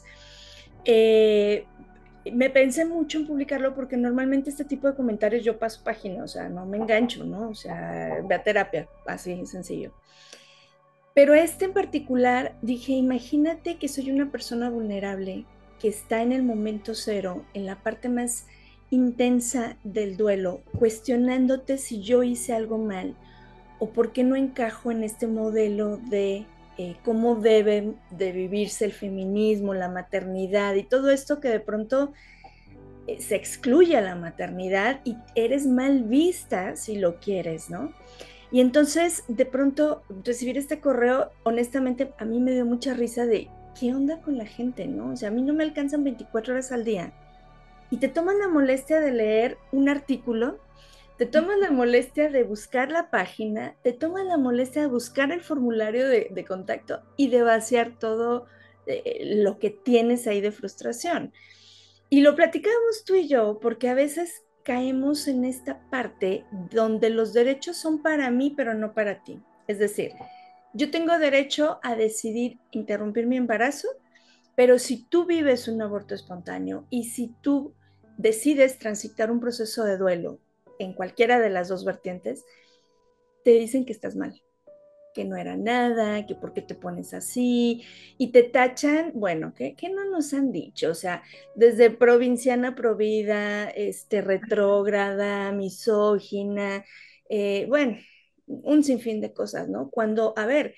Eh, Me pensé mucho en publicarlo porque normalmente este tipo de comentarios yo paso página, o sea, no me engancho, ¿no? O sea, ve a terapia, así sencillo. Pero este en particular, dije, imagínate que soy una persona vulnerable que está en el momento cero, en la parte más intensa del duelo, cuestionándote si yo hice algo mal o por qué no encajo en este modelo de cómo debe de vivirse el feminismo, la maternidad y todo esto que de pronto se excluye a la maternidad y eres mal vista si lo quieres, ¿no? Y entonces, de pronto, recibir este correo, honestamente, a mí me dio mucha risa de, ¿qué onda con la gente, no? O sea, a mí no me alcanzan 24 horas al día. Y te toman la molestia de leer un artículo, te tomas la molestia de buscar la página, te tomas la molestia de buscar el formulario de contacto y de vaciar todo lo que tienes ahí de frustración. Y lo platicamos tú y yo, porque a veces caemos en esta parte donde los derechos son para mí, pero no para ti. Es decir, yo tengo derecho a decidir interrumpir mi embarazo, pero si tú vives un aborto espontáneo y si tú decides transitar un proceso de duelo en cualquiera de las dos vertientes, te dicen que estás mal, que no era nada, que por qué te pones así, y te tachan, bueno, que no nos han dicho, o sea, desde provinciana provida, retrógrada, misógina, bueno, un sinfín de cosas, ¿no? Cuando, a ver,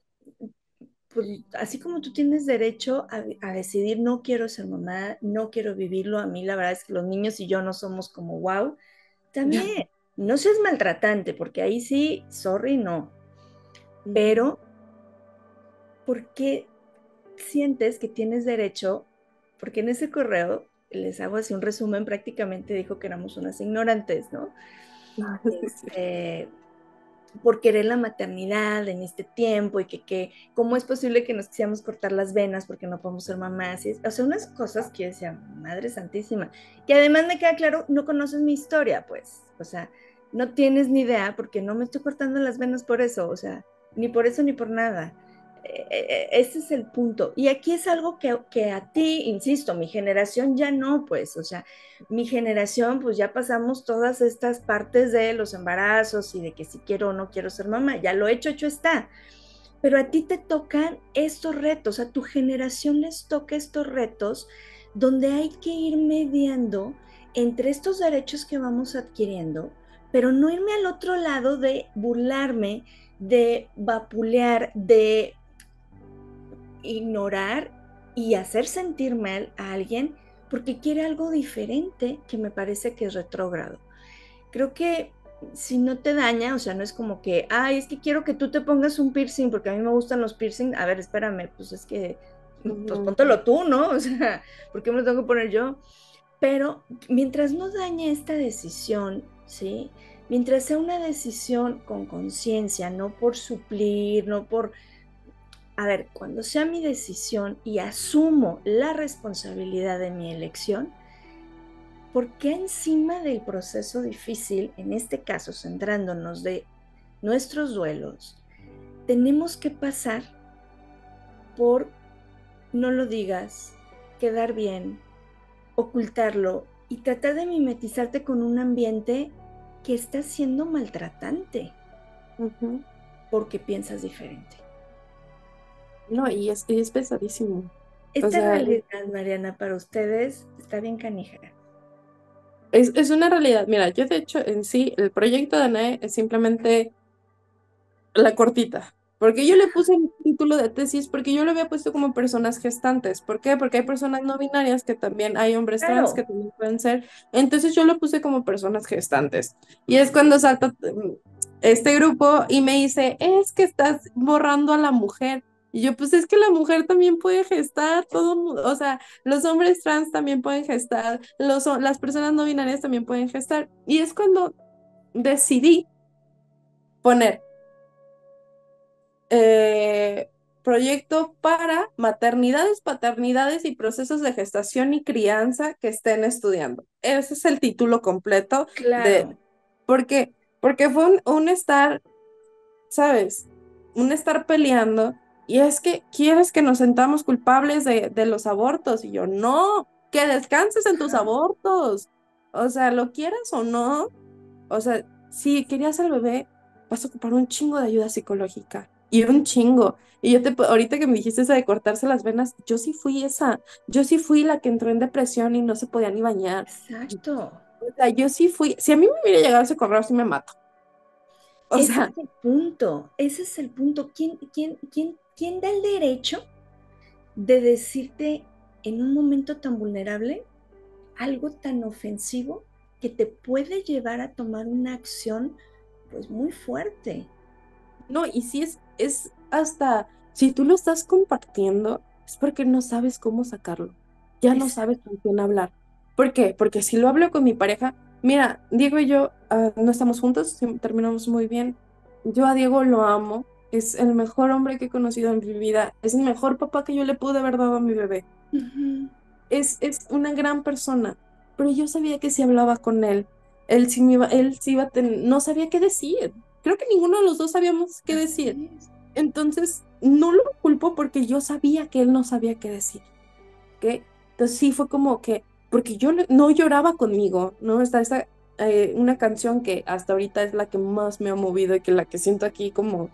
pues así como tú tienes derecho a decidir, no quiero ser mamá, no quiero vivirlo, a mí la verdad es que los niños y yo no somos como wow, también, no seas maltratante, porque ahí sí, sorry, no, ujú, pero ¿por qué sientes que tienes derecho? Porque en ese correo, les hago así un resumen, prácticamente dijo que éramos unas ignorantes, ¿no? Este, por querer la maternidad en este tiempo y que cómo es posible que nos quisiéramos cortar las venas porque no podemos ser mamás. O sea, unas cosas que yo decía, Madre Santísima, que además me queda claro, no conoces mi historia, pues, o sea, no tienes ni idea porque no me estoy cortando las venas por eso, o sea, ni por eso ni por nada. Ese es el punto. Y aquí es algo que a ti, insisto, mi generación ya no, pues, o sea, mi generación, pues ya pasamos todas estas partes de los embarazos y de que si quiero o no quiero ser mamá, ya lo hecho está. Pero a ti te tocan estos retos, a tu generación les toca estos retos donde hay que ir mediando entre estos derechos que vamos adquiriendo, pero no irme al otro lado de burlarme, de vapulear, de ignorar y hacer sentir mal a alguien porque quiere algo diferente que me parece que es retrógrado. Creo que si no te daña, o sea, no es como que, ay, es que quiero que tú te pongas un piercing porque a mí me gustan los piercing. A ver, espérame, pues es que, pues Ujú. póntelo tú, ¿no? O sea, ¿por qué me lo tengo que poner yo? Pero mientras no dañe esta decisión, ¿sí? Mientras sea una decisión con conciencia, no por suplir, no por... A ver, cuando sea mi decisión y asumo la responsabilidad de mi elección, ¿por qué encima del proceso difícil, en este caso centrándonos de nuestros duelos, tenemos que pasar por no lo digas, quedar bien, ocultarlo y tratar de mimetizarte con un ambiente que está siendo maltratante Ujú. porque piensas diferente? No, y es pesadísimo. O Esta sea, realidad, Mariana, para ustedes está bien canija. es una realidad. Mira, yo de hecho en sí, el proyecto de ANE es simplemente la cortita. Porque yo le puse el título de tesis, porque yo lo había puesto como personas gestantes. ¿Por qué? Porque hay personas no binarias que también, hay hombres trans que Claro, también pueden ser. Entonces yo lo puse como personas gestantes. Y es cuando salta este grupo y me dice, es que estás borrando a la mujer. Y yo, pues es que la mujer también puede gestar, o sea, los hombres trans también pueden gestar, las personas no binarias también pueden gestar. Y es cuando decidí poner eh, proyecto para maternidades, paternidades y procesos de gestación y crianza que estén estudiando. Ese es el título completo de, claro. ¿por qué? Porque fue un estar, ¿sabes? Un estar peleando y es que quieres que nos sentamos culpables de los abortos y yo, no, que descanses en tus Ajá. abortos. O sea, lo quieras o no, o sea, si querías al bebé, vas a ocupar un chingo de ayuda psicológica. Y un chingo. Y ahorita que me dijiste esa de cortarse las venas, yo sí fui esa. Yo sí fui la que entró en depresión y no se podía ni bañar. Exacto. O sea, yo sí fui. Si a mí me hubiera llegado ese correo, sí me mato. O Ese es sea, el punto, ese es el punto. ¿Quién da el derecho de decirte en un momento tan vulnerable algo tan ofensivo que te puede llevar a tomar una acción pues muy fuerte? no, y si es hasta, si tú lo estás compartiendo, es porque no sabes cómo sacarlo. Ya no sabes Exacto. con quién hablar. ¿Por qué? Porque si lo hablo con mi pareja, mira, Diego y yo no estamos juntos, sí, terminamos muy bien. Yo a Diego lo amo, es el mejor hombre que he conocido en mi vida, es el mejor papá que yo le pude haber dado a mi bebé. Ujú. Es una gran persona, pero yo sabía que si hablaba con él, él sí iba a no sabía qué decir. Creo que ninguno de los dos sabíamos qué decir. Así es. Entonces, no lo culpo porque yo sabía que él no sabía qué decir, ¿ok? Entonces sí fue como que, porque yo no lloraba conmigo, ¿no? Está esa, una canción que hasta ahorita es la que más me ha movido y que la que siento aquí como,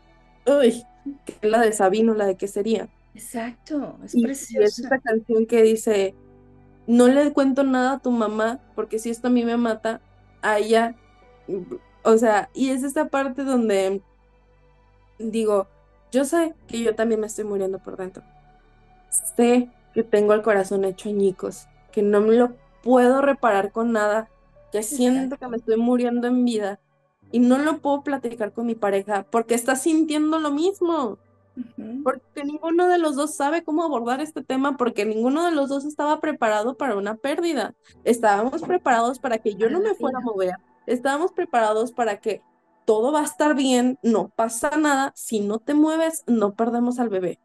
uy, que es la de Sabino, la de qué sería. Exacto, es Y es preciosa. esta canción que dice, no le cuento nada a tu mamá, porque si esto a mí me mata, a ella, o sea, y es esta parte donde digo, yo sé que yo también me estoy muriendo por dentro. Sé que tengo el corazón hecho añicos, que no me lo puedo reparar con nada, que siento que Exacto. me estoy muriendo en vida y no lo puedo platicar con mi pareja porque está sintiendo lo mismo, Ujú. porque ninguno de los dos sabe cómo abordar este tema, porque ninguno de los dos estaba preparado para una pérdida. Estábamos preparados para que yo Para no la me fuera a vida. mover, estábamos preparados para que todo va a estar bien, no pasa nada, si no te mueves, no perdemos al bebé.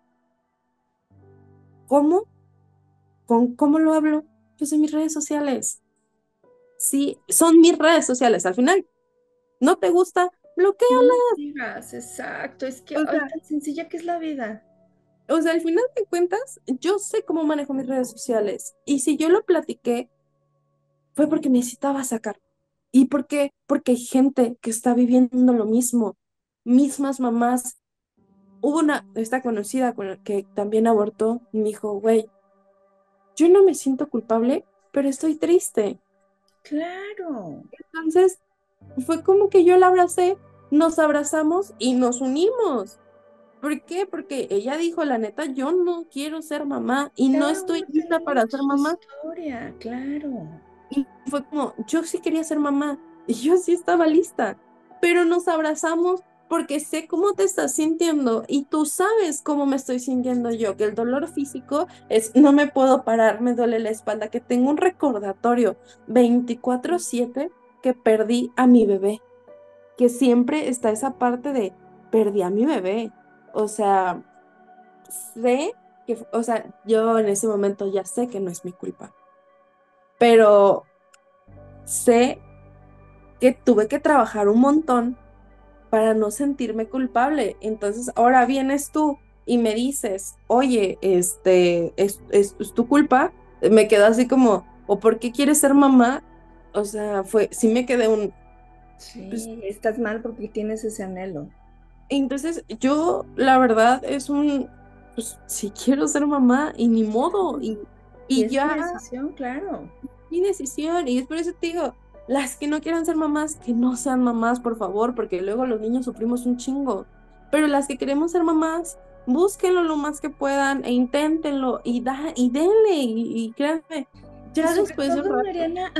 ¿Cómo? ¿Cómo lo hablo? Pues en mis redes sociales. Sí, son mis redes sociales. Al final, ¿no te gusta? No Bloquéala. lo digas, exacto. Es que, O ay, sea, tan sencilla que es la vida. al final de cuentas, yo sé cómo manejo mis redes sociales. Y si yo lo platiqué, fue porque necesitaba sacar. ¿Y por qué? Porque hay gente que está viviendo lo mismo. Mismas mamás. Hubo esta conocida con la que también abortó y me dijo, güey, yo no me siento culpable, pero estoy triste. Claro. Entonces, fue como que yo la abracé, nos abrazamos y nos unimos. ¿Por qué? Porque ella dijo, la neta, yo no quiero ser mamá y no Cada estoy uno lista tenemos para ser su mamá. historia, claro. Y fue como, yo sí quería ser mamá. Y yo sí estaba lista, pero nos abrazamos porque sé cómo te estás sintiendo y tú sabes cómo me estoy sintiendo yo, que el dolor físico es no me puedo parar, me duele la espalda, que tengo un recordatorio 24/7 que perdí a mi bebé, que siempre está esa parte de perdí a mi bebé. O sea, sé que, o sea, yo en ese momento ya sé que no es mi culpa, pero sé que tuve que trabajar un montón para no sentirme culpable. Entonces, ahora vienes tú y me dices, oye, es tu culpa. Me quedo así como, ¿o por qué quieres ser mamá? O sea, sí me quedé pues, Sí, estás mal porque tienes ese anhelo. entonces yo, la verdad, pues sí quiero ser mamá y ni modo, Y y es una ya decisión, claro. mi decisión, y es por eso te digo, las que no quieran ser mamás, que no sean mamás, por favor, porque luego los niños sufrimos un chingo. Pero las que queremos ser mamás, búsquenlo lo más que puedan e inténtenlo y denle, y créanme, Y ya sobre después de un todo, rato, Mariana,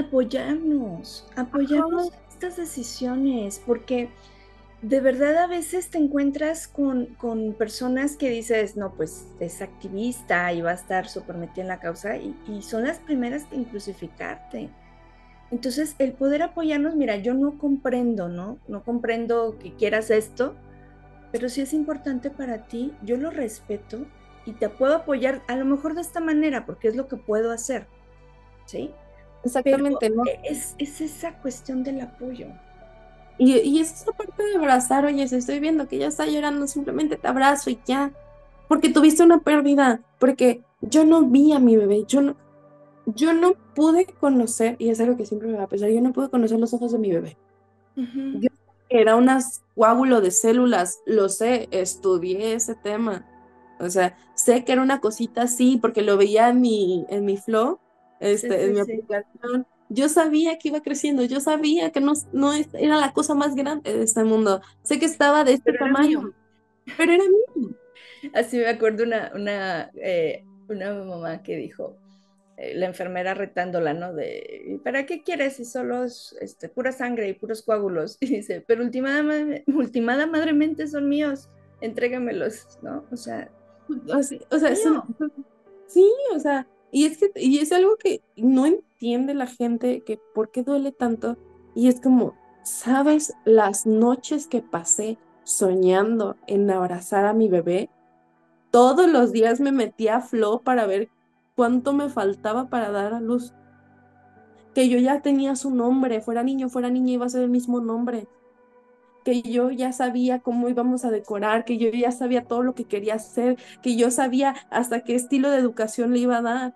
apoyarnos ajá, en estas decisiones, porque de verdad a veces te encuentras con personas que dices, no, pues es activista y va a estar súper metida en la causa y son las primeras en crucificarte. Entonces, el poder apoyarnos, mira, yo no comprendo, ¿no? No comprendo que quieras esto, pero si es importante para ti, yo lo respeto y te puedo apoyar a lo mejor de esta manera, porque es lo que puedo hacer, ¿sí? Pero exactamente, ¿no? es esa cuestión del apoyo. Y es esa parte de abrazar, oye, si estoy viendo que ella está llorando, simplemente te abrazo y ya, porque tuviste una pérdida, porque yo no vi a mi bebé, yo no pude conocer, y es algo que siempre me va a pesar, yo no pude conocer los ojos de mi bebé. Ujú. Yo era un coágulo de células, lo sé, estudié ese tema. O sea, sé que era una cosita así porque lo veía en mi flow, Sí, en sí, mi sí. aplicación. Yo sabía que iba creciendo, yo sabía que era la cosa más grande de este mundo. Sé que estaba de este Pero era tamaño, mío. pero era mío. Así me acuerdo una mamá que dijo, la enfermera retándola, ¿no? De, ¿para qué quieres si solo es pura sangre y puros coágulos? Y dice, pero ultimada madremente son míos, entrégamelos, ¿no? O sea, O sea, mío. sí, o sea, y es algo que no entiende la gente, que por qué duele tanto, y es como, ¿sabes las noches que pasé soñando en abrazar a mi bebé? Todos los días me metía a Flow para ver cuánto me faltaba para dar a luz, que yo ya tenía su nombre, fuera niño, fuera niña, iba a ser el mismo nombre, que yo ya sabía cómo íbamos a decorar, que yo ya sabía todo lo que quería hacer, que yo sabía hasta qué estilo de educación le iba a dar.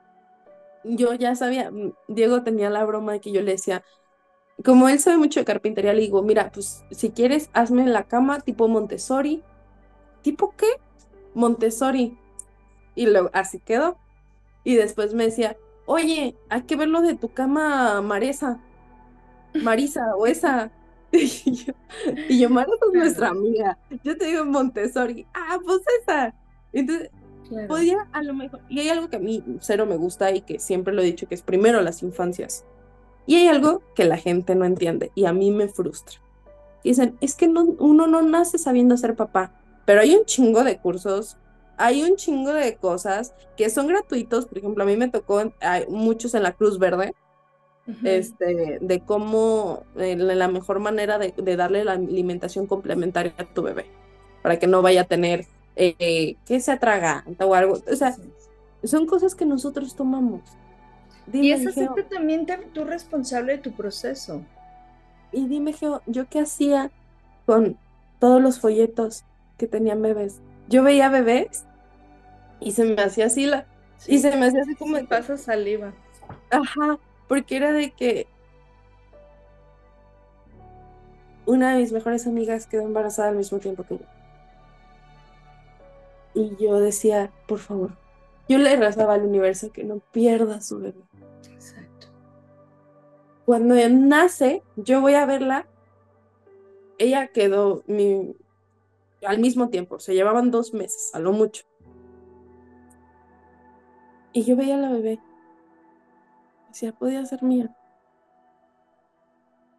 Yo ya sabía, Diego tenía la broma de que yo le decía, como él sabe mucho de carpintería, le digo, mira, pues si quieres, hazme la cama tipo Montessori. ¿Tipo qué? Montessori. Y luego así quedó. Y después me decía, oye, hay que ver lo de tu cama Marisa o esa. Y yo, Marisa es Claro, nuestra amiga. Yo te digo Montessori. Ah, pues esa. Entonces, claro. podía a lo mejor. Y hay algo que a mí cero me gusta y que siempre lo he dicho, que es primero las infancias. Y hay algo que la gente no entiende y a mí me frustra. Dicen, es que uno no nace sabiendo ser papá, pero hay un chingo de cursos, hay un chingo de cosas que son gratuitos. Por ejemplo, a mí me tocó, hay muchos en la Cruz Verde, Ujú. de cómo la mejor manera de darle la alimentación complementaria a tu bebé, para que no vaya a tener que se atraganta o algo. O Sí, sea, sí. son cosas que nosotros tomamos. Y Dime, es Geo, hacerte también tú responsable de tu proceso. y dime, Geo, ¿yo qué hacía con todos los folletos que tenían bebés? Yo veía bebés y se me hacía así y Sí, se me hacía así como sí, de que, pasa saliva. ajá, porque era de que una de mis mejores amigas quedó embarazada al mismo tiempo que yo. Y yo decía, por favor, yo le rezaba al universo que no pierda a su bebé. Exacto. Cuando nace, yo voy a verla, ella quedó al mismo tiempo, se llevaban 2 meses, a lo mucho. Y yo veía a la bebé, decía, podía ser mía.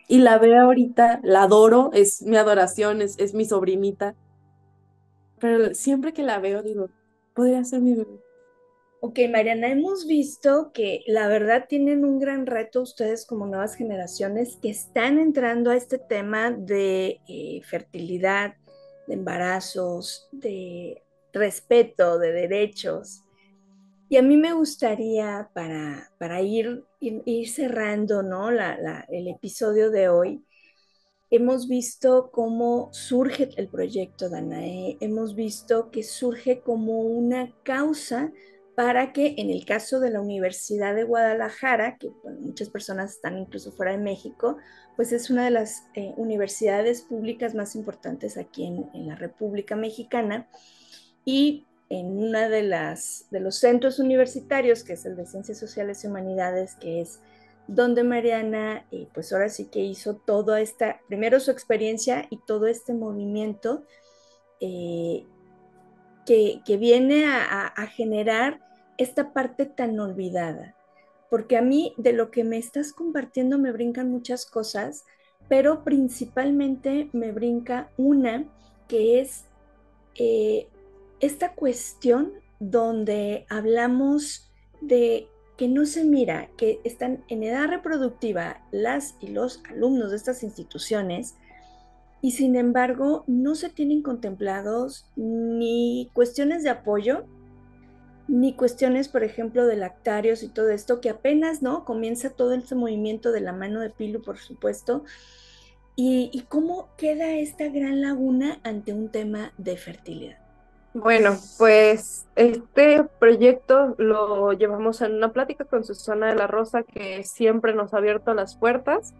Y la veo ahorita, la adoro, es mi adoración, es mi sobrinita. Pero siempre que la veo digo, podría ser mi bebé. Ok, Mariana, hemos visto que la verdad tienen un gran reto ustedes como nuevas generaciones que están entrando a este tema de fertilidad, de embarazos, de respeto, de derechos. Y a mí me gustaría, para ir cerrando, ¿no? El episodio de hoy, hemos visto cómo surge el proyecto Danae, hemos visto que surge como una causa para que en el caso de la Universidad de Guadalajara, que bueno, muchas personas están incluso fuera de México, pues es una de las universidades públicas más importantes aquí en la República Mexicana y en una de los centros universitarios, que es el de Ciencias Sociales y Humanidades, que es donde Mariana, pues ahora sí que hizo toda esta, primero su experiencia y todo este movimiento eh, que viene a generar esta parte tan olvidada. Porque a mí de lo que me estás compartiendo me brincan muchas cosas, pero principalmente me brinca una que es eh, esta cuestión donde hablamos de que no se mira, que están en edad reproductiva las y los alumnos de estas instituciones y sin embargo no se tienen contemplados ni cuestiones de apoyo, ni cuestiones, por ejemplo, de lactarios y todo esto, que apenas, ¿no? Comienza todo este movimiento de la mano de Pilu, por supuesto, y cómo queda esta gran laguna ante un tema de fertilidad. Bueno, pues este proyecto lo llevamos en una plática con Susana de la Rosa, que siempre nos ha abierto las puertas,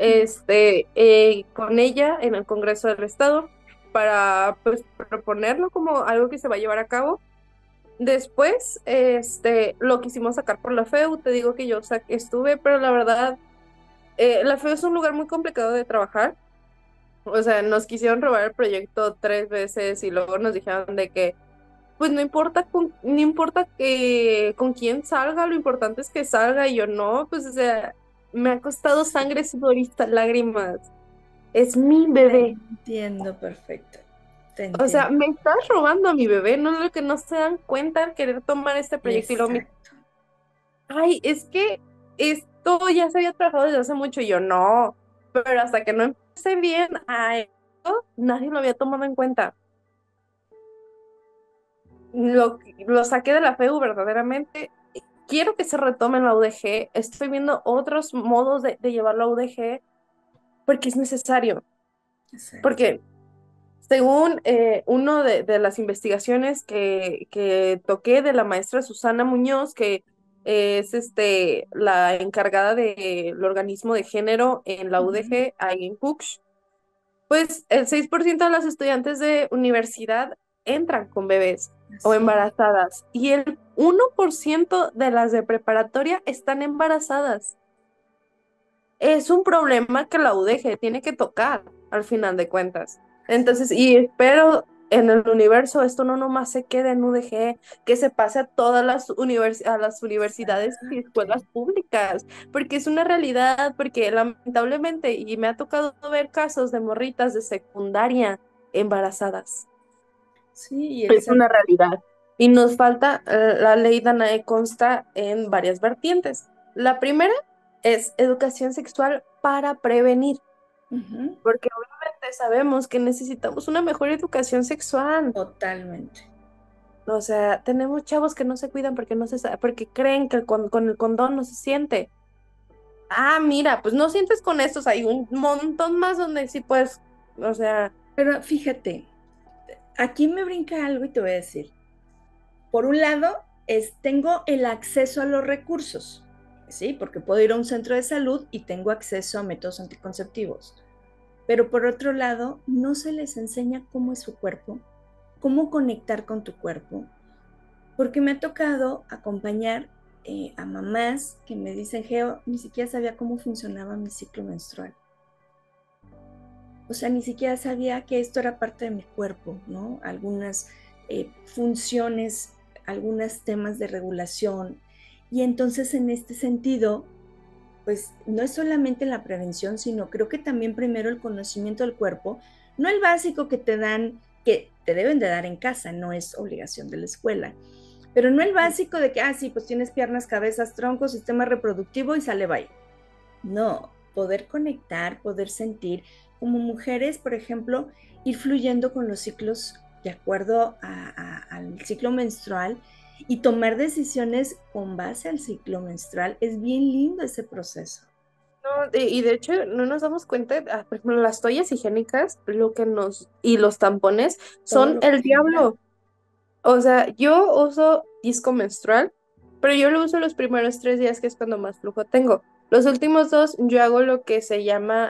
con ella en el Congreso del Estado, para pues proponerlo como algo que se va a llevar a cabo. Después, lo quisimos sacar por la FEU, te digo que yo estuve, pero la verdad, la FEU es un lugar muy complicado de trabajar. O sea, nos quisieron robar el proyecto 3 veces y luego nos dijeron de que pues no importa que con quién salga, lo importante es que salga y yo no, pues o sea, me ha costado sangre, sudor y lágrimas. Es mi Te bebé. entiendo perfecto, te O sea, entiendo. me estás robando a mi bebé, no es lo que no se dan cuenta al querer tomar este proyecto y luego me, Exacto. ay, es que esto ya se había trabajado desde hace mucho y yo no, pero hasta que no empecé bien a esto, nadie lo había tomado en cuenta. Lo saqué de la FEU verdaderamente. Quiero que se retome la UDG. Estoy viendo otros modos de llevar la UDG porque es necesario. Exacto. Porque según uno de las investigaciones que toqué de la maestra Susana Muñoz, que es la encargada del organismo de género en la Ujú. UDG, ahí en Cooks, pues el 6% de las estudiantes de universidad entran con bebés o Así es. embarazadas y el 1% de las de preparatoria están embarazadas. Es un problema que la UDG tiene que tocar al final de cuentas. Sí. Entonces, y espero en el universo esto no nomás se quede en UDG, que se pase a todas a las universidades y Exacto. escuelas públicas, porque es una realidad, porque lamentablemente, y me ha tocado ver casos de morritas de secundaria embarazadas. Sí, y Es una exacto. realidad. Y nos falta, la ley Danae consta en varias vertientes. La primera es educación sexual para prevenir, Ujú. porque obviamente sabemos que necesitamos una mejor educación sexual. Totalmente. O sea, tenemos chavos que no se cuidan porque porque creen que con el condón no se siente. Ah, mira, pues no sientes con estos, hay un montón más donde sí puedes, o sea, Pero fíjate, aquí me brinca algo y te voy a decir. Por un lado, tengo el acceso a los recursos, ¿sí? Porque puedo ir a un centro de salud y tengo acceso a métodos anticonceptivos. Pero por otro lado, no se les enseña cómo es su cuerpo, cómo conectar con tu cuerpo, porque me ha tocado acompañar a mamás que me dicen, Geo, ni siquiera sabía cómo funcionaba mi ciclo menstrual. O sea, ni siquiera sabía que esto era parte de mi cuerpo, ¿no? Algunas funciones, algunos temas de regulación. Y entonces en este sentido, pues no es solamente la prevención, sino creo que también primero el conocimiento del cuerpo, no el básico que te dan, que te deben de dar en casa, no es obligación de la escuela, pero no el básico de que, ah, sí, pues tienes piernas, cabezas, tronco, sistema reproductivo y sale bye. No, poder conectar, poder sentir, como mujeres, por ejemplo, ir fluyendo con los ciclos de acuerdo al ciclo menstrual y tomar decisiones con base al ciclo menstrual. Es bien lindo ese proceso. No, y de hecho no nos damos cuenta, por ejemplo, las toallas higiénicas, y los tampones Todo son lo que el genera. diablo. O sea, yo uso disco menstrual, pero yo lo uso los primeros 3 días, que es cuando más flujo tengo. Los últimos dos, yo hago lo que se llama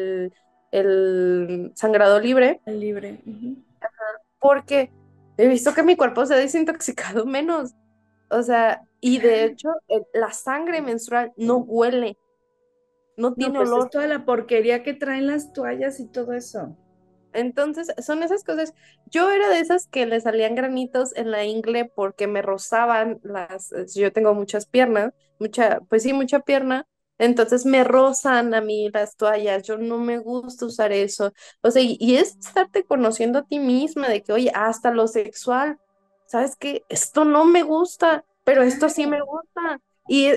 el sangrado libre, Libre. Ujú. porque he visto que mi cuerpo se ha desintoxicado menos. O sea, y de Claro. hecho, la sangre menstrual no huele, no No, tiene pues es olor. toda la porquería que traen las toallas y todo eso. Entonces, son esas cosas. Yo era de esas que le salían granitos en la ingle porque me rozaban yo tengo muchas piernas, pues sí, mucha pierna. Entonces me rozan a mí las toallas. Yo no me gusta usar eso. O sea, y es estarte conociendo a ti misma de que, oye, hasta lo sexual, ¿sabes qué? Esto no me gusta, pero esto sí me Claro. gusta. Y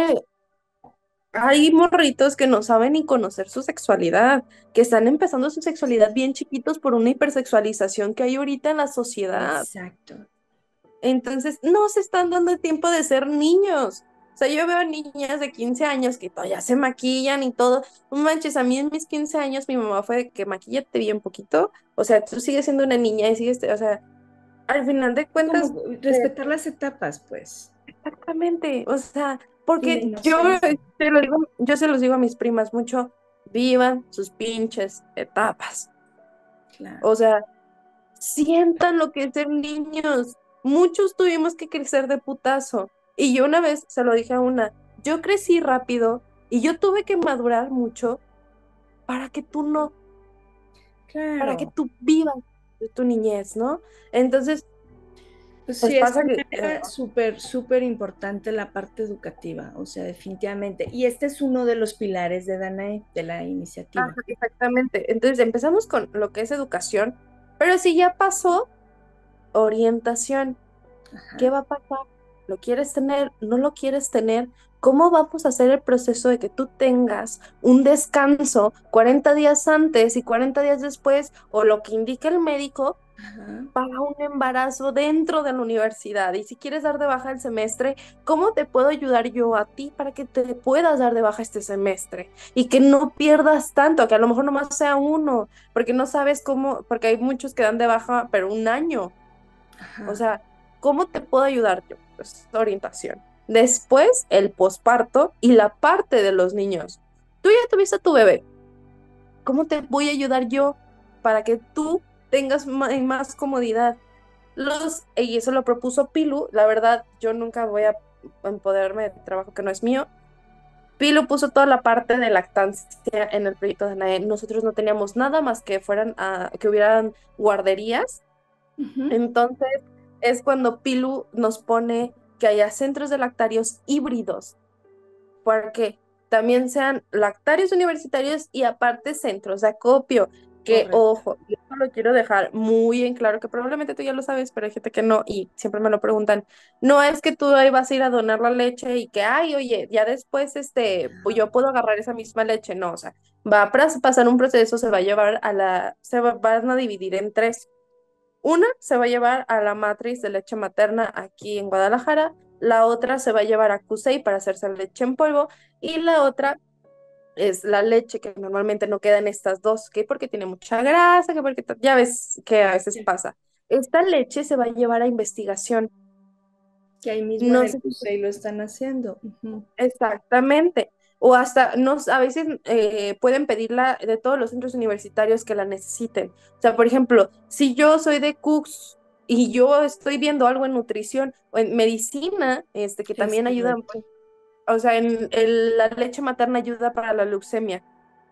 hay morritos que no saben ni conocer su sexualidad, que están empezando su sexualidad bien chiquitos por una hipersexualización que hay ahorita en la sociedad. Exacto. Entonces, no se están dando el tiempo de ser niños. O sea, yo veo niñas de 15 años que todavía se maquillan y todo. No manches, a mí en mis 15 años mi mamá fue de que maquíllate bien poquito. O sea, tú sigues siendo una niña y sigues, o sea, al final de cuentas, Como respetar las etapas, pues, exactamente, o sea, y la porque inocencia. yo se los digo a mis primas mucho, vivan sus pinches etapas. Claro. O sea, sientan lo que es ser niños. Muchos tuvimos que crecer de putazo. Y yo una vez se lo dije a una, yo crecí rápido y yo tuve que madurar mucho para que tú no, para que Claro. tú vivas tu niñez, ¿no? Entonces, Pues pues sí, es pasa un que área súper, súper importante la parte educativa, o sea, definitivamente. Y este es uno de los pilares de Danae, de la iniciativa. ajá, exactamente. Entonces empezamos con lo que es educación, pero si ya pasó orientación, ¿qué Ajá. va a pasar? ¿Lo quieres tener? ¿No lo quieres tener? ¿Cómo vamos a hacer el proceso de que tú tengas un descanso 40 días antes y 40 días después, o lo que indica el médico, Ajá. para un embarazo dentro de la universidad? Y si quieres dar de baja el semestre, ¿cómo te puedo ayudar yo a ti para que te puedas dar de baja este semestre? Y que no pierdas tanto, que a lo mejor nomás sea uno, porque no sabes cómo, porque hay muchos que dan de baja, pero un año. O Ajá. sea, ¿cómo te puedo ayudar yo? Pues orientación. Después, el posparto y la parte de los niños. Tú ya tuviste a tu bebé. ¿Cómo te voy a ayudar yo para que tú tengas más comodidad? Y eso lo propuso Pilu. La verdad, yo nunca voy a empoderarme de trabajo que no es mío. Pilu puso toda la parte de lactancia en el proyecto de Anae. Nosotros no teníamos nada más que que hubieran guarderías. Ujú. Entonces es cuando Pilu nos pone que haya centros de lactarios híbridos, porque también sean lactarios universitarios y aparte centros de acopio. Que Correcto. ojo, yo lo quiero dejar muy en claro, que probablemente tú ya lo sabes, pero hay gente que no y siempre me lo preguntan. No es que tú ahí vas a ir a donar la leche y que, ay, oye, ya después pues yo puedo agarrar esa misma leche. No, o sea, va a pasar un proceso, se va a llevar van a dividir en tres. Una se va a llevar a la matriz de leche materna aquí en Guadalajara, la otra se va a llevar a CUSEI para hacerse leche en polvo, y la otra es la leche que normalmente no queda en estas dos, que porque tiene mucha grasa, que porque ya ves que a veces Sí. pasa. Esta leche se va a llevar a investigación. Que ahí mismo en No el sé si CUSEI lo están haciendo. Ujú. exactamente. O hasta, no, a veces pueden pedirla de todos los centros universitarios que la necesiten. O sea, por ejemplo, si yo soy de Cooks y yo estoy viendo algo en nutrición o en medicina, que Es también ayuda, correcto. o sea, la leche materna ayuda para la leucemia.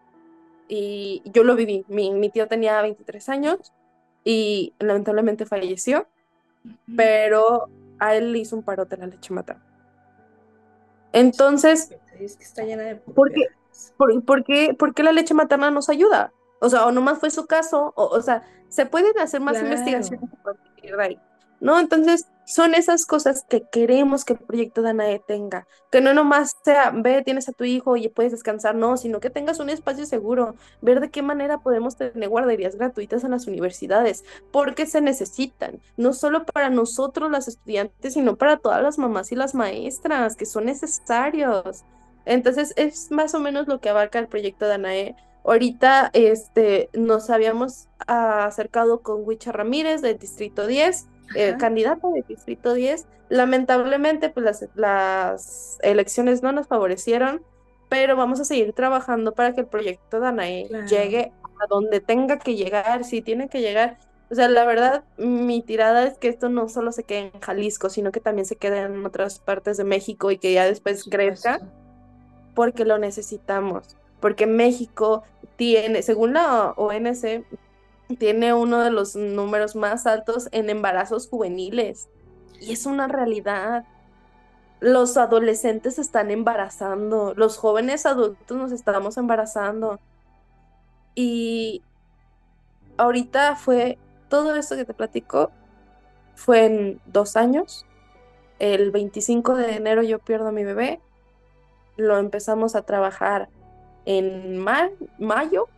Y yo lo viví. Mi tío tenía 23 años y lamentablemente falleció, Ujú. pero a él le hizo un parote la leche materna. Entonces, Es que está llena de Porque, propiedades. por qué la leche materna nos ayuda? O sea, o nomás fue su caso, o sea, se pueden hacer más Claro, investigaciones a partir de ahí, ¿no? Entonces, son esas cosas que queremos que el proyecto Danae tenga, que no nomás sea, ve, tienes a tu hijo y puedes descansar, no, sino que tengas un espacio seguro, ver de qué manera podemos tener guarderías gratuitas en las universidades, porque se necesitan, no solo para nosotros las estudiantes, sino para todas las mamás y las maestras, que son necesarios. Entonces es más o menos lo que abarca el proyecto de Anae. Ahorita nos habíamos acercado con Huicha Ramírez del Distrito 10, ajá, candidata del Distrito 10. Lamentablemente, pues las elecciones no nos favorecieron, pero vamos a seguir trabajando para que el proyecto de Anae claro, llegue a donde tenga que llegar, si tiene que llegar. O sea, la verdad, mi tirada es que esto no solo se quede en Jalisco, sino que también se quede en otras partes de México y que ya por después crezca supuesto. porque lo necesitamos, porque México tiene, según la ONC, tiene uno de los números más altos en embarazos juveniles y es una realidad. Los adolescentes se están embarazando, los jóvenes adultos nos estamos embarazando y ahorita fue todo esto que te platico, fue en 2 años. El 25 de enero yo pierdo a mi bebé, lo empezamos a trabajar en mayo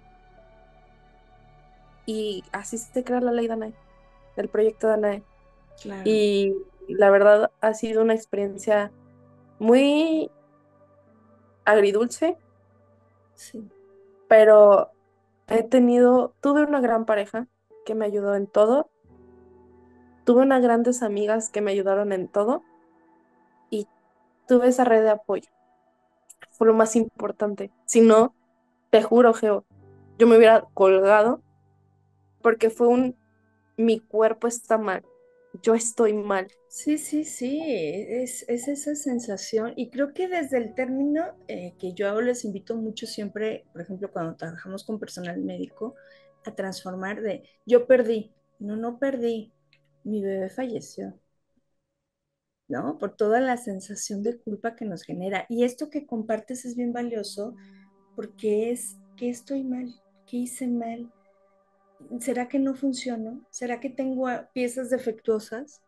y así se crea la ley Danae, el proyecto Danae. Claro, Y la verdad ha sido una experiencia muy agridulce, sí. pero tuve una gran pareja que me ayudó en todo, tuve unas grandes amigas que me ayudaron en todo y tuve esa red de apoyo. Fue lo más importante. Si no, te juro, Geo, yo me hubiera colgado porque mi cuerpo está mal, yo estoy mal. Sí, sí, sí, es esa sensación y creo que desde el término que yo les invito mucho siempre, por ejemplo, cuando trabajamos con personal médico, a transformar de yo perdí, no, no perdí, mi bebé falleció, ¿no? Por toda la sensación de culpa que nos genera. Y esto que compartes es bien valioso porque es que estoy mal, que hice mal, ¿será que no funciono? ¿Será que tengo piezas defectuosas?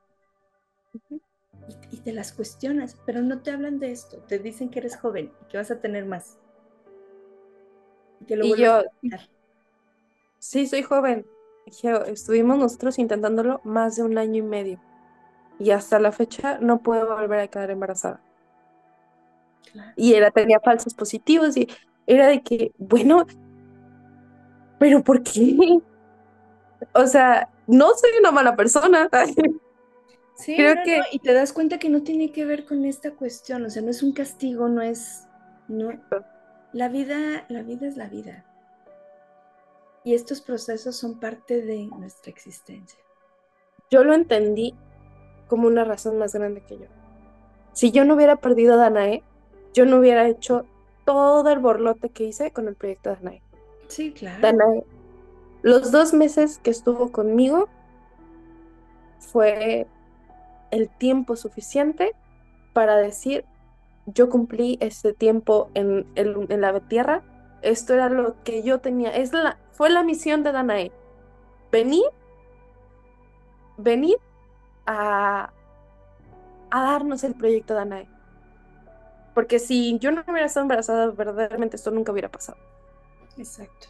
Y te las cuestionas, pero no te hablan de esto, te dicen que eres joven y que vas a tener más y que lo Y vuelves yo, a intentar. sí, soy joven. Estuvimos nosotros intentándolo más de 1 año y medio. Y hasta la fecha no puedo volver a quedar embarazada. Claro. Y tenía falsos positivos y era de que, bueno, pero ¿por qué? O sea, no soy una mala persona. Sí, Creo no, no, que y te das cuenta que no tiene que ver con esta cuestión, o sea, no es un castigo, no es, no, la vida es la vida y estos procesos son parte de nuestra existencia. yo lo entendí como una razón más grande que yo. Si yo no hubiera perdido a Danae, yo no hubiera hecho todo el borlote que hice con el proyecto de Danae. Sí, claro, Danae, los 2 meses que estuvo conmigo fue el tiempo suficiente para decir, yo cumplí este tiempo en la tierra, esto era lo que yo tenía, fue la misión de Danae, venir, venir a, a darnos el proyecto de Danae, porque si yo no hubiera estado embarazada, verdaderamente esto nunca hubiera pasado. exacto.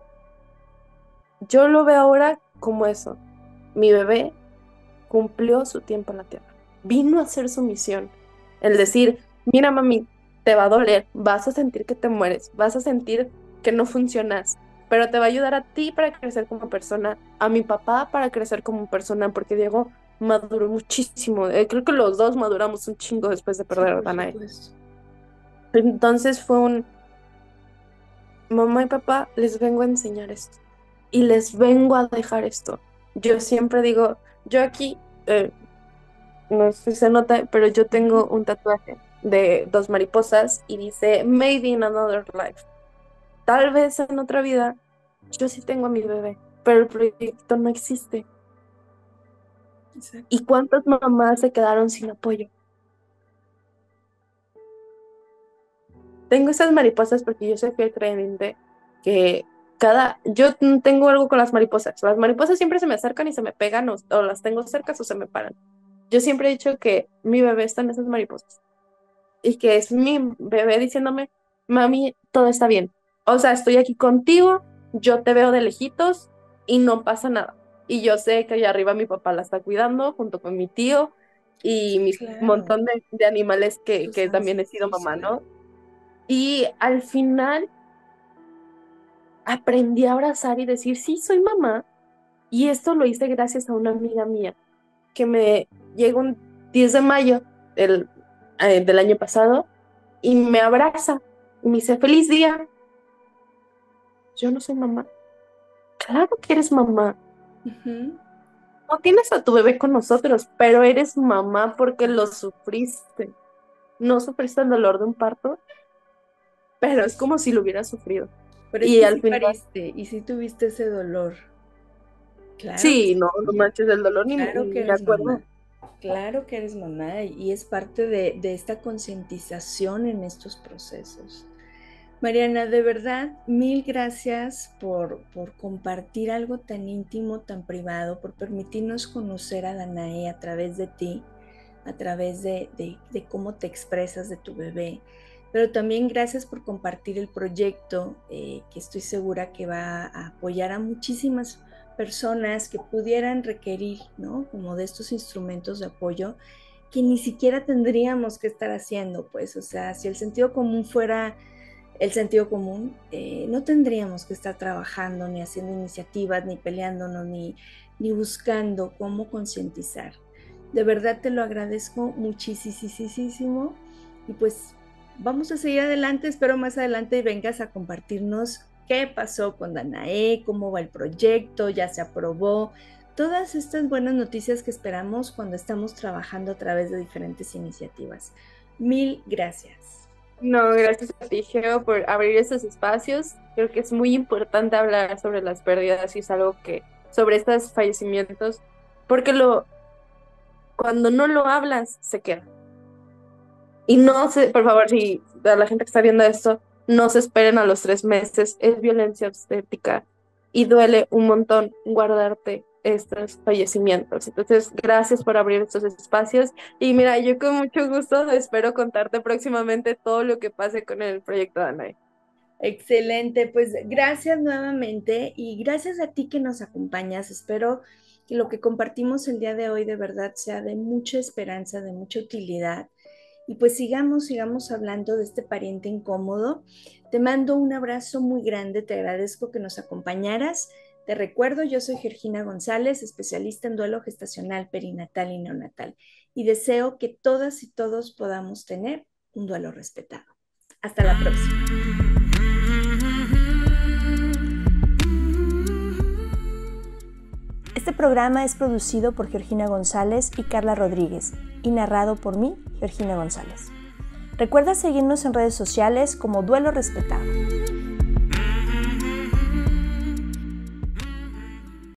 Yo lo veo ahora como eso, mi bebé cumplió su tiempo en la tierra, vino a hacer su misión, el Sí, decir, mira mami, te va a doler, vas a sentir que te mueres, vas a sentir que no funcionas, pero te va a ayudar a ti para crecer como persona, a mi papá para crecer como persona, porque Diego maduró muchísimo, creo que los dos maduramos un chingo después de sí, perder a por Danae. supuesto. Entonces mamá y papá, les vengo a enseñar esto y les vengo a dejar esto. Yo siempre digo, yo aquí, no sé si se nota, pero yo tengo Ujú. un tatuaje de 2 mariposas y dice Maybe in another life. Tal vez en otra vida yo sí tengo a mi bebé, pero el proyecto no existe. Exacto. ¿Y cuántas mamás se quedaron sin apoyo? tengo esas mariposas porque yo soy fiel creyente que yo tengo algo con las mariposas siempre se me acercan y se me pegan o las tengo cerca o se me paran. Yo siempre he dicho que mi bebé está en esas mariposas y que es mi bebé diciéndome, mami, todo está bien. O sea, estoy aquí contigo, yo te veo de lejitos y no pasa nada. Y yo sé que allá arriba mi papá la está cuidando junto con mi tío y mi Claro, montón de animales tus que también he sido ancestros, mamá, claro. ¿no? Y al final aprendí a abrazar y decir, sí, soy mamá. Y esto lo hice gracias a una amiga mía que me llegó un 10 de mayo del, del año pasado y me abraza y me dice, feliz día. Yo no soy mamá. Claro que eres mamá. Ujú. No tienes a tu bebé con nosotros, pero eres mamá porque lo sufriste. No sufriste el dolor de un parto, pero es como si lo hubieras sufrido. Pero es Y que al sí final, pariste y sí tuviste ese dolor. Claro que sí, sí, no, no manches el dolor, claro que ni me eres mamá. acuerdo. Claro que eres mamá y es parte de esta concientización en estos procesos. Mariana, de verdad, mil gracias por compartir algo tan íntimo, tan privado, por permitirnos conocer a Danae a través de ti, a través de cómo te expresas de tu bebé. Pero también gracias por compartir el proyecto, que estoy segura que va a apoyar a muchísimas personas que pudieran requerir, ¿no? Como de estos instrumentos de apoyo que ni siquiera tendríamos que estar haciendo, pues, o sea, si el sentido común fuera el sentido común, no tendríamos que estar trabajando, ni haciendo iniciativas, ni peleándonos, ni buscando cómo concientizar. De verdad te lo agradezco muchísimo y pues vamos a seguir adelante. Espero más adelante vengas a compartirnos qué pasó con Danae, cómo va el proyecto, ya se aprobó, todas estas buenas noticias que esperamos cuando estamos trabajando a través de diferentes iniciativas. Mil gracias. No, gracias a ti, Geo, por abrir esos espacios. Creo que es muy importante hablar sobre las pérdidas y es algo que, sobre estos fallecimientos, porque cuando no lo hablas, se queda. Y no se, por favor, si a la gente que está viendo esto, no se esperen a los 3 meses, es violencia obstétrica y duele un montón guardarte estos fallecimientos. Entonces, gracias por abrir estos espacios y mira, yo con mucho gusto espero contarte próximamente todo lo que pase con el proyecto Danae. Excelente, pues gracias nuevamente y gracias a ti que nos acompañas. Espero que lo que compartimos el día de hoy de verdad sea de mucha esperanza, de mucha utilidad. Y pues sigamos hablando de este pariente incómodo. Te mando un abrazo muy grande, te agradezco que nos acompañaras. Te recuerdo, yo soy Georgina González, especialista en duelo gestacional, perinatal y neonatal, y deseo que todas y todos podamos tener un duelo respetado. Hasta la próxima. Este programa es producido por Georgina González y Carla Rodríguez y narrado por mí, Georgina González. Recuerda seguirnos en redes sociales como Duelo Respetado.